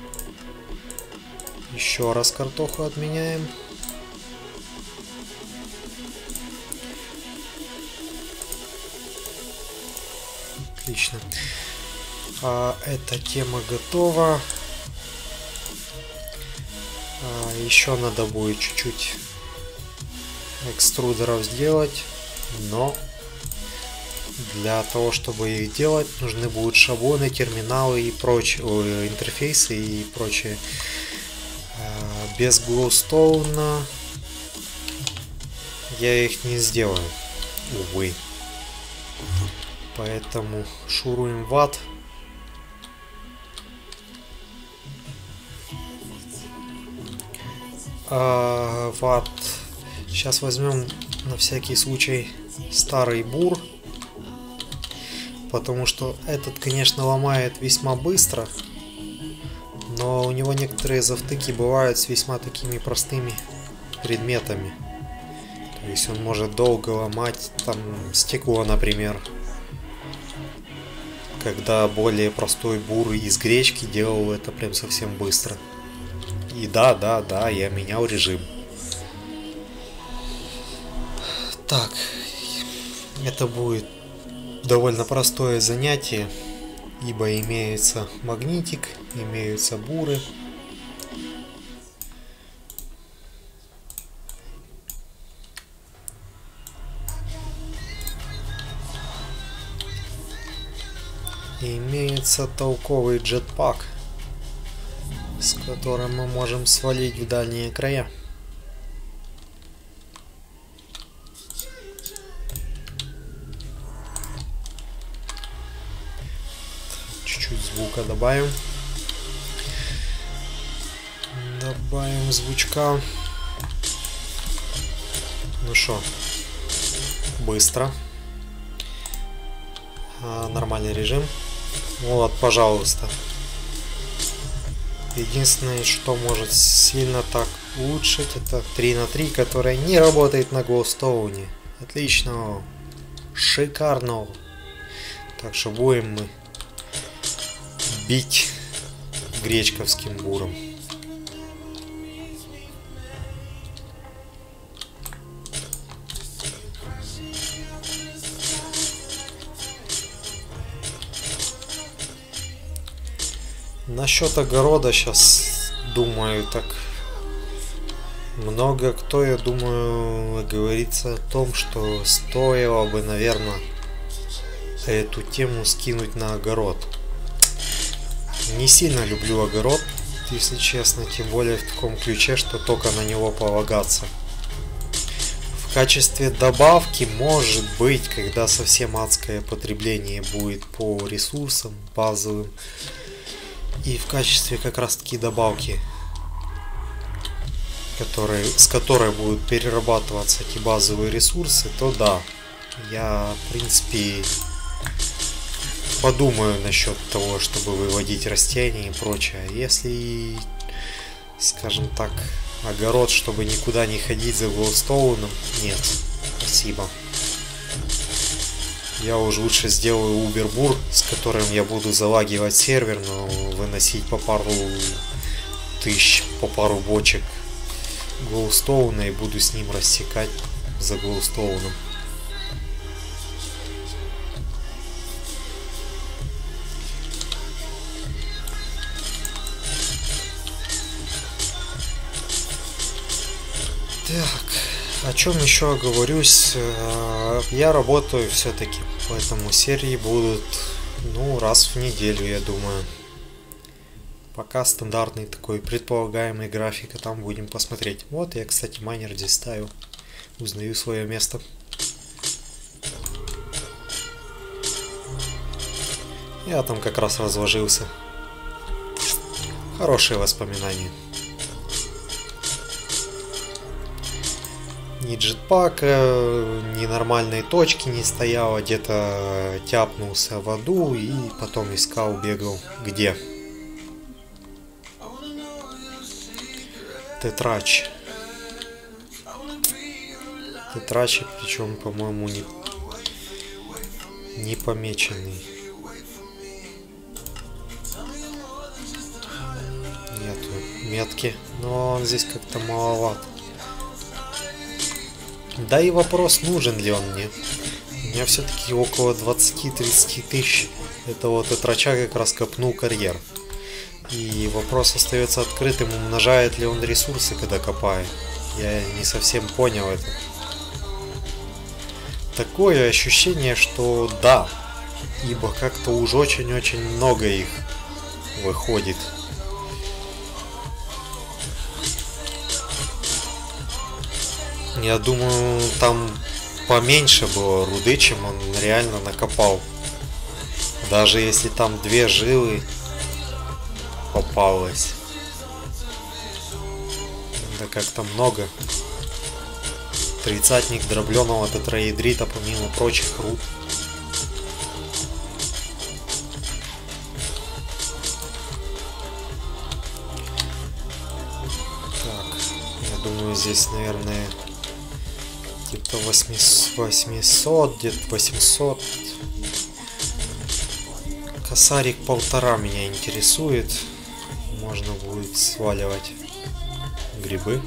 Еще раз картоху отменяем. Отлично. А, эта тема готова. А, еще надо будет чуть-чуть экструдеров сделать, но Для того, чтобы их делать, нужны будут шаблоны, терминалы и прочие, интерфейсы и прочее. Без глоустоуна я их не сделаю, увы. Поэтому шуруем в ад. А, в ад. Сейчас возьмем на всякий случай старый бур. Потому что этот, конечно, ломает весьма быстро. Но у него некоторые завтыки бывают с весьма такими простыми предметами. То есть он может долго ломать там стекло, например. Когда более простой бур из гречки делал это прям совсем быстро. И да, да, да, я менял режим. Так, это будет довольно простое занятие, ибо имеется магнитик, имеются буры. И имеется толковый джетпак, с которым мы можем свалить в дальние края. Чуть-чуть звука добавим. Добавим звучка. Ну что, быстро. А, нормальный режим. Вот, пожалуйста. Единственное, что может сильно так улучшить, это три на три, которая не работает на глоустоуне. Отлично. Шикарно. Так что будем мы бить гречковским буром. Насчет огорода сейчас думаю, так много кто, я думаю, говорится о том, что стоило бы, наверное, эту тему скинуть на огород. Не сильно люблю огород, если честно, тем более в таком ключе, что только на него полагаться. В качестве добавки, может быть, когда совсем адское потребление будет по ресурсам базовым, и в качестве как раз таки добавки, которые, с которой будут перерабатываться эти базовые ресурсы, то да, я в принципе подумаю насчет того, чтобы выводить растения и прочее. Если, скажем так, огород, чтобы никуда не ходить за глоустоуном, нет, спасибо. Я уже лучше сделаю убербур, с которым я буду залагивать сервер, но выносить по пару тысяч, по пару бочек глоустоуна и буду с ним рассекать за глоустоуном. Так, о чем еще оговорюсь? Я работаю все-таки, поэтому серии будут, ну, раз в неделю, я думаю. Пока стандартный такой предполагаемый график, а там будем посмотреть. Вот я, кстати, майнер здесь ставил. Узнаю свое место. Я там как раз разложился. Хорошие воспоминания. Ни джетпака, ни нормальной точки не стояло, где-то тяпнулся в аду и потом искал, бегал. Где? Тетрач. Тетрачи, причем, по-моему, не, не помеченный. Нету метки, но он здесь как-то маловат. Да и вопрос, нужен ли он мне. У меня все-таки около двадцати-тридцати тысяч этого тетрача как раз копнул карьер. И вопрос остается открытым, умножает ли он ресурсы, когда копает. Я не совсем понял это. такое ощущение, что да, ибо как-то уж очень-очень много их выходит. Я думаю, там поменьше было руды, чем он реально накопал. Даже если там две жилы попалось. Да как-то много. Тридцатник дробленого тетраедрита, помимо прочих руд. Так, я думаю, здесь, наверное, где-то восемьсот, где-то восемьсот. Косарик полтора меня интересует. Можно будет сваливать грибы.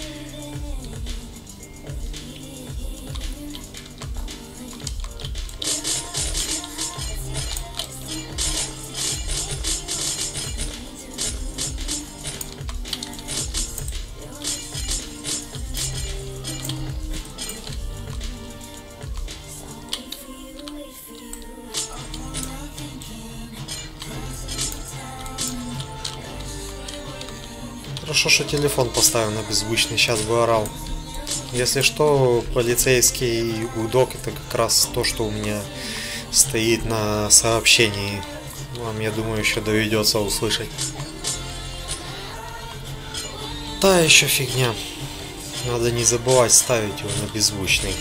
Хорошо, что телефон поставил на беззвучный, сейчас бы орал. Если что, полицейский гудок это как раз то, что у меня стоит на сообщении. Вам, я думаю, еще доведется услышать. Та еще фигня. Надо не забывать ставить его на беззвучный.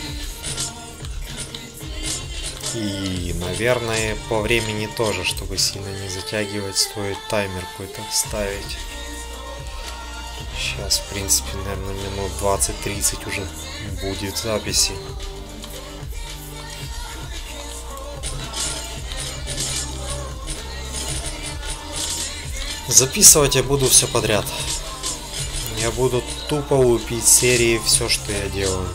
И, наверное, по времени тоже, чтобы сильно не затягивать, стоит таймер какой-то ставить. Сейчас, в принципе, наверное, минут двадцать-тридцать уже будет записи. Записывать я буду все подряд. Я буду тупо лупить серии все, что я делаю.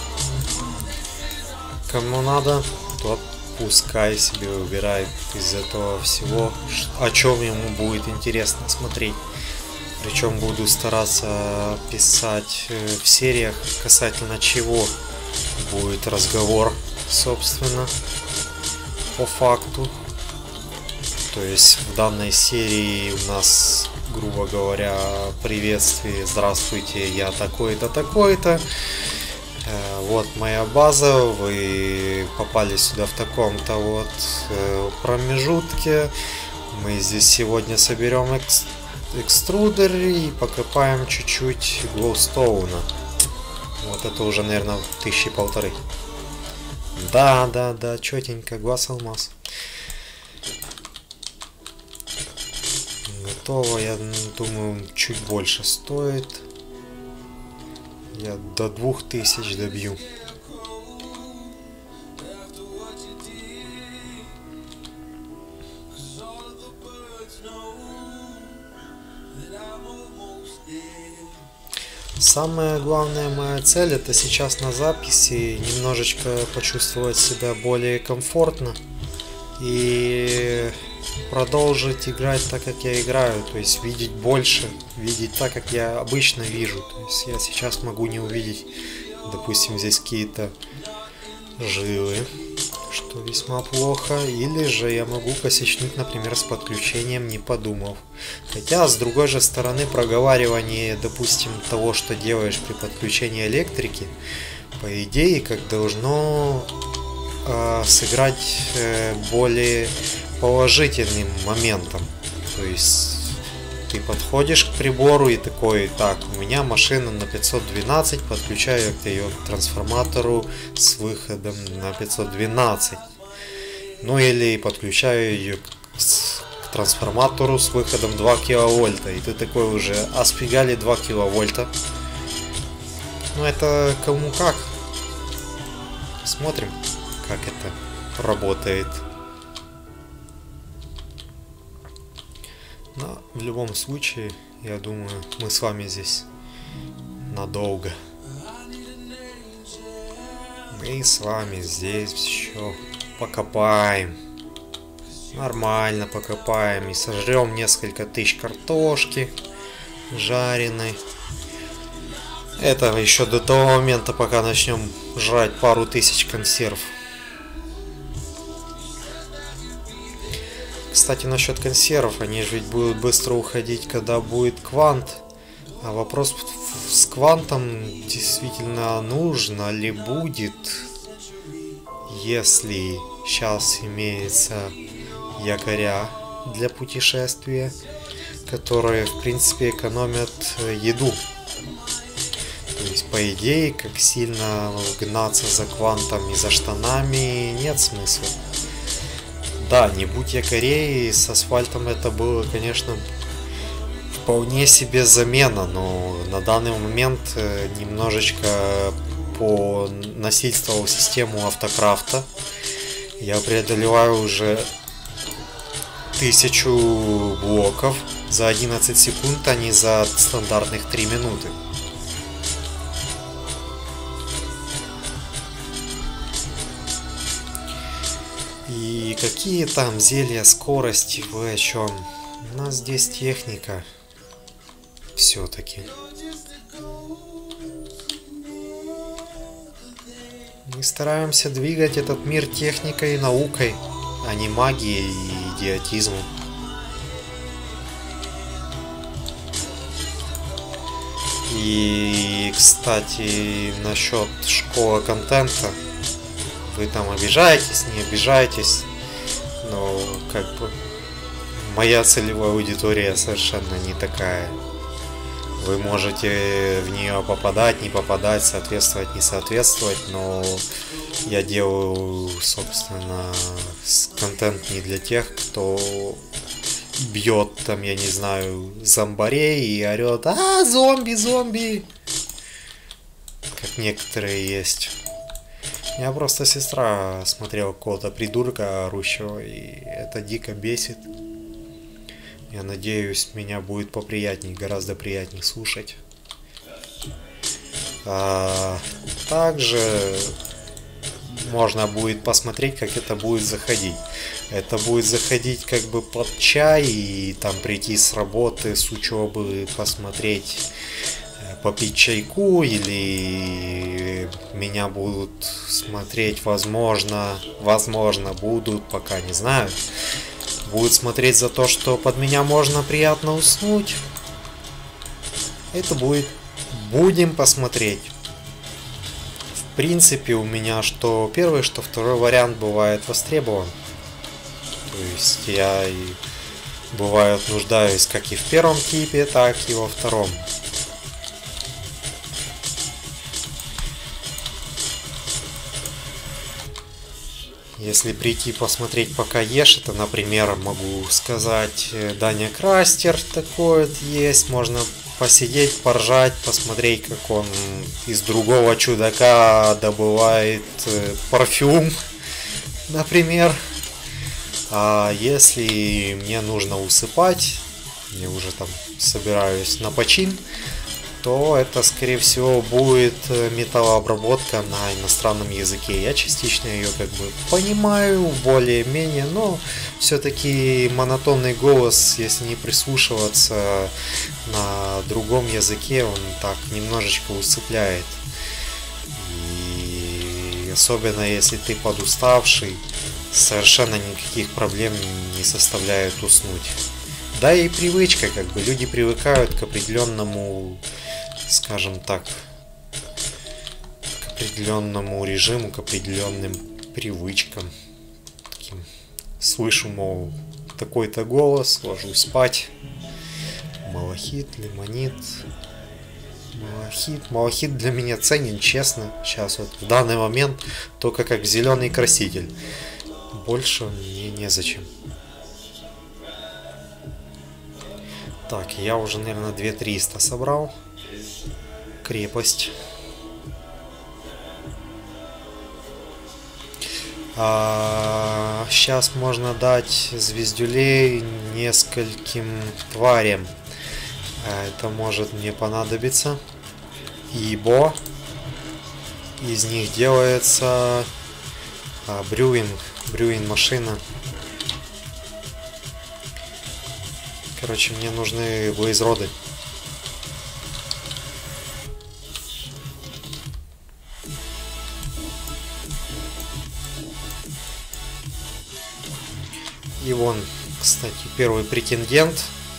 Кому надо, тот пускай себе выбирает из этого всего, о чем ему будет интересно смотреть. Причем буду стараться писать в сериях, касательно чего будет разговор, собственно, по факту. То есть в данной серии у нас, грубо говоря, приветствие, здравствуйте, я такой-то, такой-то. Вот моя база, вы попали сюда в таком-то вот промежутке. Мы здесь сегодня соберем экс экструдер и покопаем чуть-чуть глоустоуна. Вот это уже, наверное, тысячи полторы. Да, да, да, четенько, глаз алмаз. Готово, я думаю, чуть больше стоит. Я до двух тысяч добью. Самая главная моя цель это сейчас на записи немножечко почувствовать себя более комфортно и продолжить играть так, как я играю, то есть видеть больше, видеть так, как я обычно вижу. То есть я сейчас могу не увидеть, допустим, здесь какие-то жилы, что весьма плохо, или же я могу косячнуть, например, с подключением, не подумав. Хотя, с другой же стороны, проговаривание, допустим, того, что делаешь при подключении электрики, по идее, как должно э, сыграть э, более положительным моментом. То есть ты подходишь к прибору и такой: так, у меня машина на пятьсот двенадцать, подключаю ее к трансформатору с выходом на пятьсот двенадцать. Ну или подключаю ее к трансформатору с выходом два киловольта. И ты такой уже: а сфига два киловольта? Ну это кому как. Смотрим, как это работает. Но в любом случае, я думаю, мы с вами здесь надолго. Мы с вами здесь еще покопаем. Нормально покопаем и сожрем несколько тысяч картошки жареной. Это еще до того момента, пока начнем жрать пару тысяч консерв. Кстати, насчет консервов, они же ведь будут быстро уходить, когда будет квант. А вопрос с квантом действительно нужно ли будет, если сейчас имеется якоря для путешествия, которые в принципе экономят еду. То есть, по идее, как сильно гнаться за квантом и за штанами нет смысла. Да, не будь якорей, с асфальтом это было, конечно, вполне себе замена, но на данный момент немножечко понасильствовал систему автокрафта. Я преодолеваю уже тысячу блоков за одиннадцать секунд, а не за стандартных три минуты. И какие там зелья скорости, вы о чем? У нас здесь техника. Все-таки. Мы стараемся двигать этот мир техникой и наукой, а не магией и идиотизмом. И, кстати, насчет школы контента. Вы там обижаетесь, не обижаетесь, но как бы моя целевая аудитория совершенно не такая. Вы можете в нее попадать, не попадать, соответствовать, не соответствовать, но я делаю, собственно, контент не для тех, кто бьет там, я не знаю, зомбарей и орет: а, зомби, зомби, как некоторые есть. У меня просто сестра смотрела какого-то придурка орущего, и это дико бесит. Я надеюсь, меня будет поприятней, гораздо приятней слушать. А, также можно будет посмотреть, как это будет заходить. Это будет заходить как бы под чай, и там прийти с работы, с учебы, посмотреть, попить чайку, или меня будут смотреть, возможно, возможно будут, пока не знаю, будут смотреть за то, что под меня можно приятно уснуть. Это будет, будем посмотреть. В принципе, у меня что первый, что второй вариант бывает востребован. То есть я и бывает нуждаюсь как и в первом типе, так и во втором. Если прийти посмотреть, пока ешь, это, например, могу сказать, Даня Крастер такой вот есть. Можно посидеть, поржать, посмотреть, как он из другого чудака добывает парфюм, например. А если мне нужно усыпать, я уже там собираюсь на почин, то это, скорее всего, будет металлообработка на иностранном языке. Я частично ее как бы понимаю, более-менее, но все-таки монотонный голос, если не прислушиваться на другом языке, он так немножечко усыпляет. И особенно если ты подуставший, совершенно никаких проблем не составляет уснуть. Да и привычка, как бы люди привыкают к определенному, скажем так, к определенному режиму, к определенным привычкам. Таким. Слышу, мол, такой-то голос, ложусь спать. Малахит, лимонит. Малахит. Малахит для меня ценен, честно. Сейчас вот в данный момент только как зеленый краситель. Больше мне незачем. Так, я уже, наверное, две тысячи триста собрал. Крепость. А, сейчас можно дать звездюлей нескольким тварям. А, это может мне понадобиться. Ибо из них делается а, брюинг, брюинг машина. Короче, мне нужны блейзроды. И вон, кстати, первый претендент.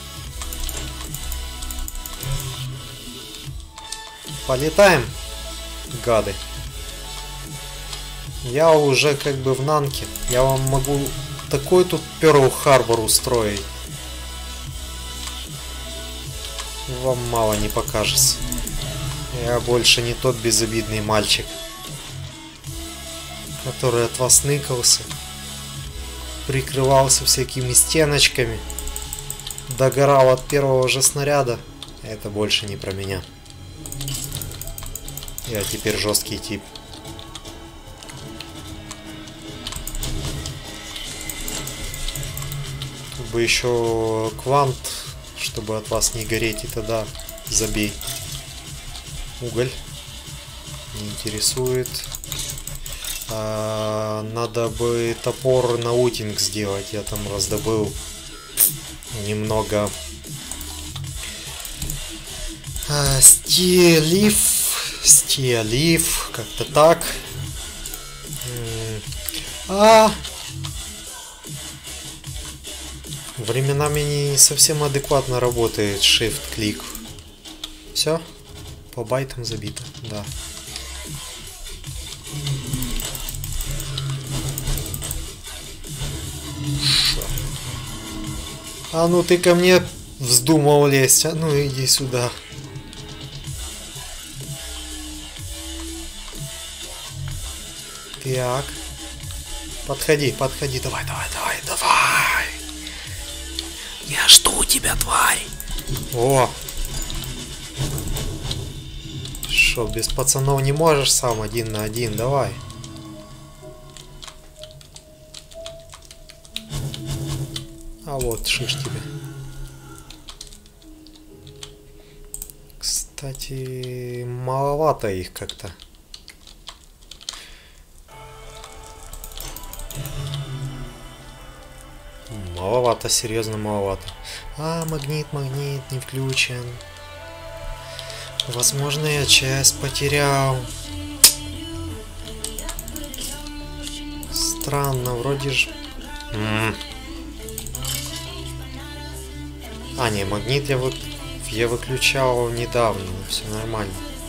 Полетаем, гады. Я уже как бы в нанке. Я вам могу такой тут Перл Харбор устроить. Вам мало не покажется. Я больше не тот безобидный мальчик, который от вас ныкался, прикрывался всякими стеночками, догорал от первого же снаряда. Это больше не про меня. Я теперь жесткий тип. Тут бы еще квант, чтобы от вас не гореть, и тогда забей. Уголь не интересует. А, надо бы топор наутинг сделать. Я там раздобыл немного а, стилиф. Стилиф. Как-то так. А временами не совсем адекватно работает shift-клик. Все? По байтам забито, да. Шо? А ну ты ко мне вздумал лезть, а ну иди сюда. Так. Подходи, подходи, давай, давай, давай, давай. Я жду тебя, тварь. О. Шо, без пацанов не можешь сам один на один, давай. А вот, шиш тебе. Кстати, маловато их как-то. Маловато, серьезно маловато. А, магнит, магнит не включен. Возможно, я часть потерял. Странно, вроде ж... М-м. А, не, магнит я, вы... я выключал недавно, все нормально.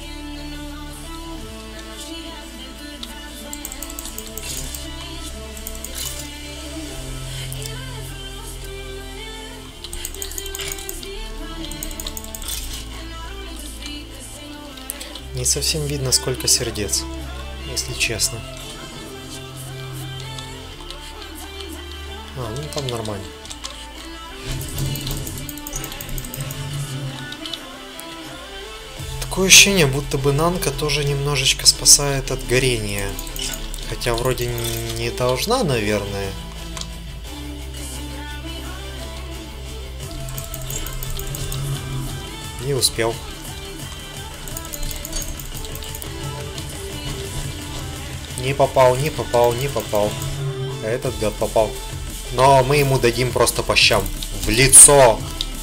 Не совсем видно, сколько сердец, если честно. А, ну там нормально. Такое ощущение, будто бы нанка тоже немножечко спасает от горения. Хотя вроде не должна, наверное. Не успел. Не попал, не попал, не попал. А этот гад попал. Но мы ему дадим просто по щам. В лицо!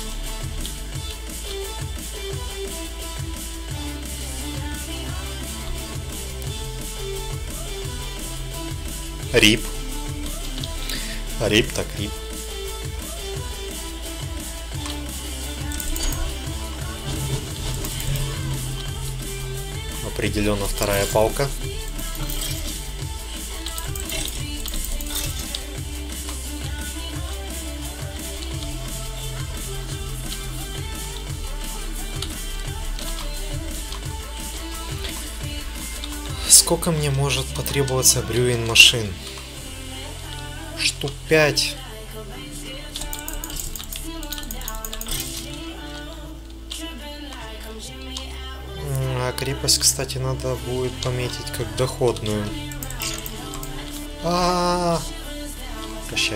Рип. Рип так рип. Определенно вторая палка. Сколько мне может потребоваться брюин машин? Штук пять. А крепость, кстати, надо будет пометить как доходную. А-а-а! Прощай.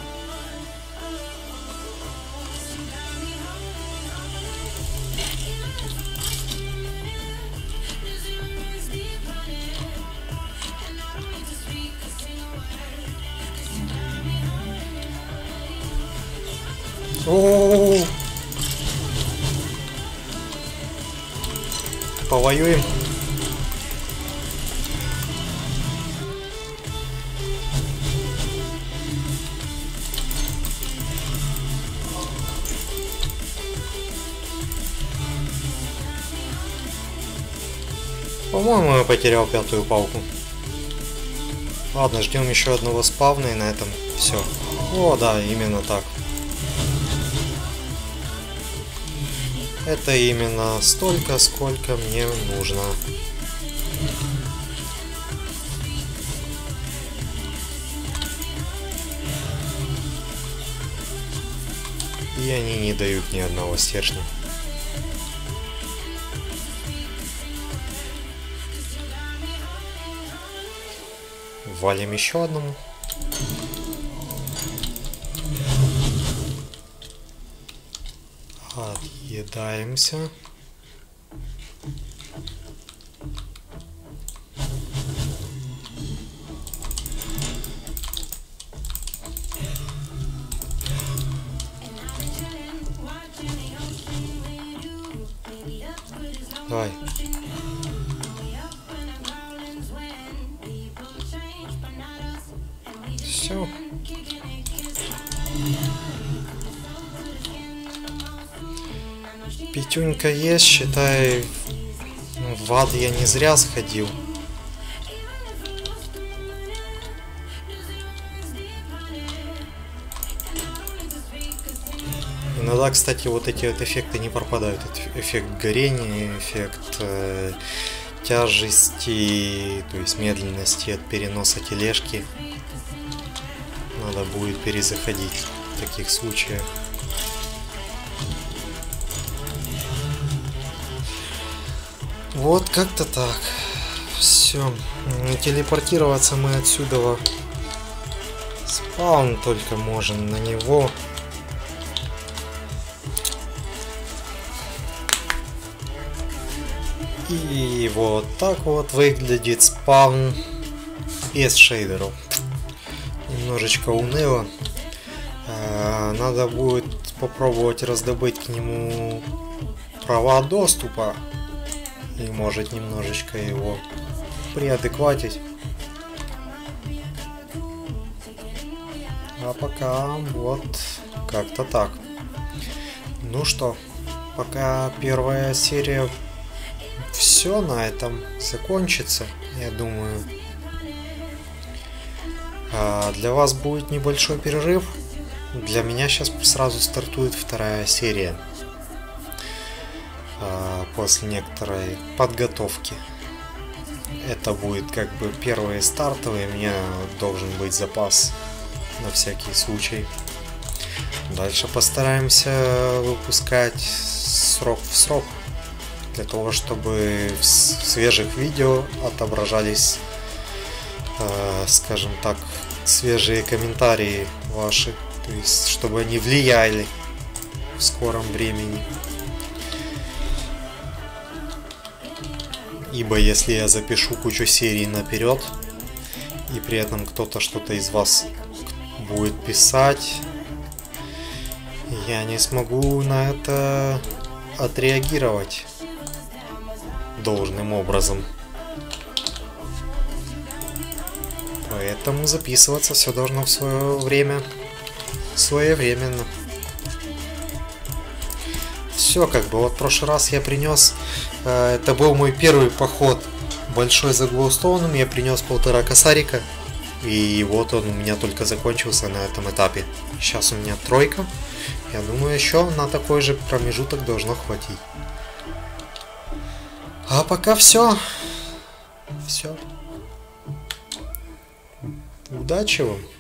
О-о-о-о! Повоюем. По-моему, я потерял пятую палку. Ладно, ждем еще одного спавна и на этом все. О, да, именно так. Это именно столько, сколько мне нужно. И они не дают ни одного стержня. Валим еще одному. Отъедаемся. Давай. Все. Пятюнька есть, считай, в ад я не зря сходил. Иногда, кстати, вот эти вот эффекты не пропадают. Эффект горения, эффект э, тяжести, то есть медленности от переноса тележки. Надо будет перезаходить в таких случаях. Вот как-то так. Все. Телепортироваться мы отсюда. Спаун только можем на него. И вот так вот выглядит спаун без шейдеров. Немножечко уныло. Надо будет попробовать раздобыть к нему права доступа. И может немножечко его приадекватить. А пока вот как-то так. Ну что, пока первая серия все на этом закончится, я думаю. А для вас будет небольшой перерыв. Для меня сейчас сразу стартует вторая серия. После некоторой подготовки. Это будет как бы первые стартовые. У меня должен быть запас на всякий случай. Дальше постараемся выпускать срок в срок. Для того, чтобы в свежих видео отображались, э, скажем так, свежие комментарии ваши. То есть, чтобы они влияли в скором времени. Ибо если я запишу кучу серий наперед, и при этом кто-то что-то из вас будет писать, я не смогу на это отреагировать должным образом. Поэтому записываться все должно в свое время, своевременно. Все, как бы, вот в прошлый раз я принес, э, это был мой первый поход большой за глоустоуном, я принес полтора косарика, и вот он у меня только закончился на этом этапе. Сейчас у меня тройка, я думаю, еще на такой же промежуток должно хватить. А пока все. Все. Удачи вам.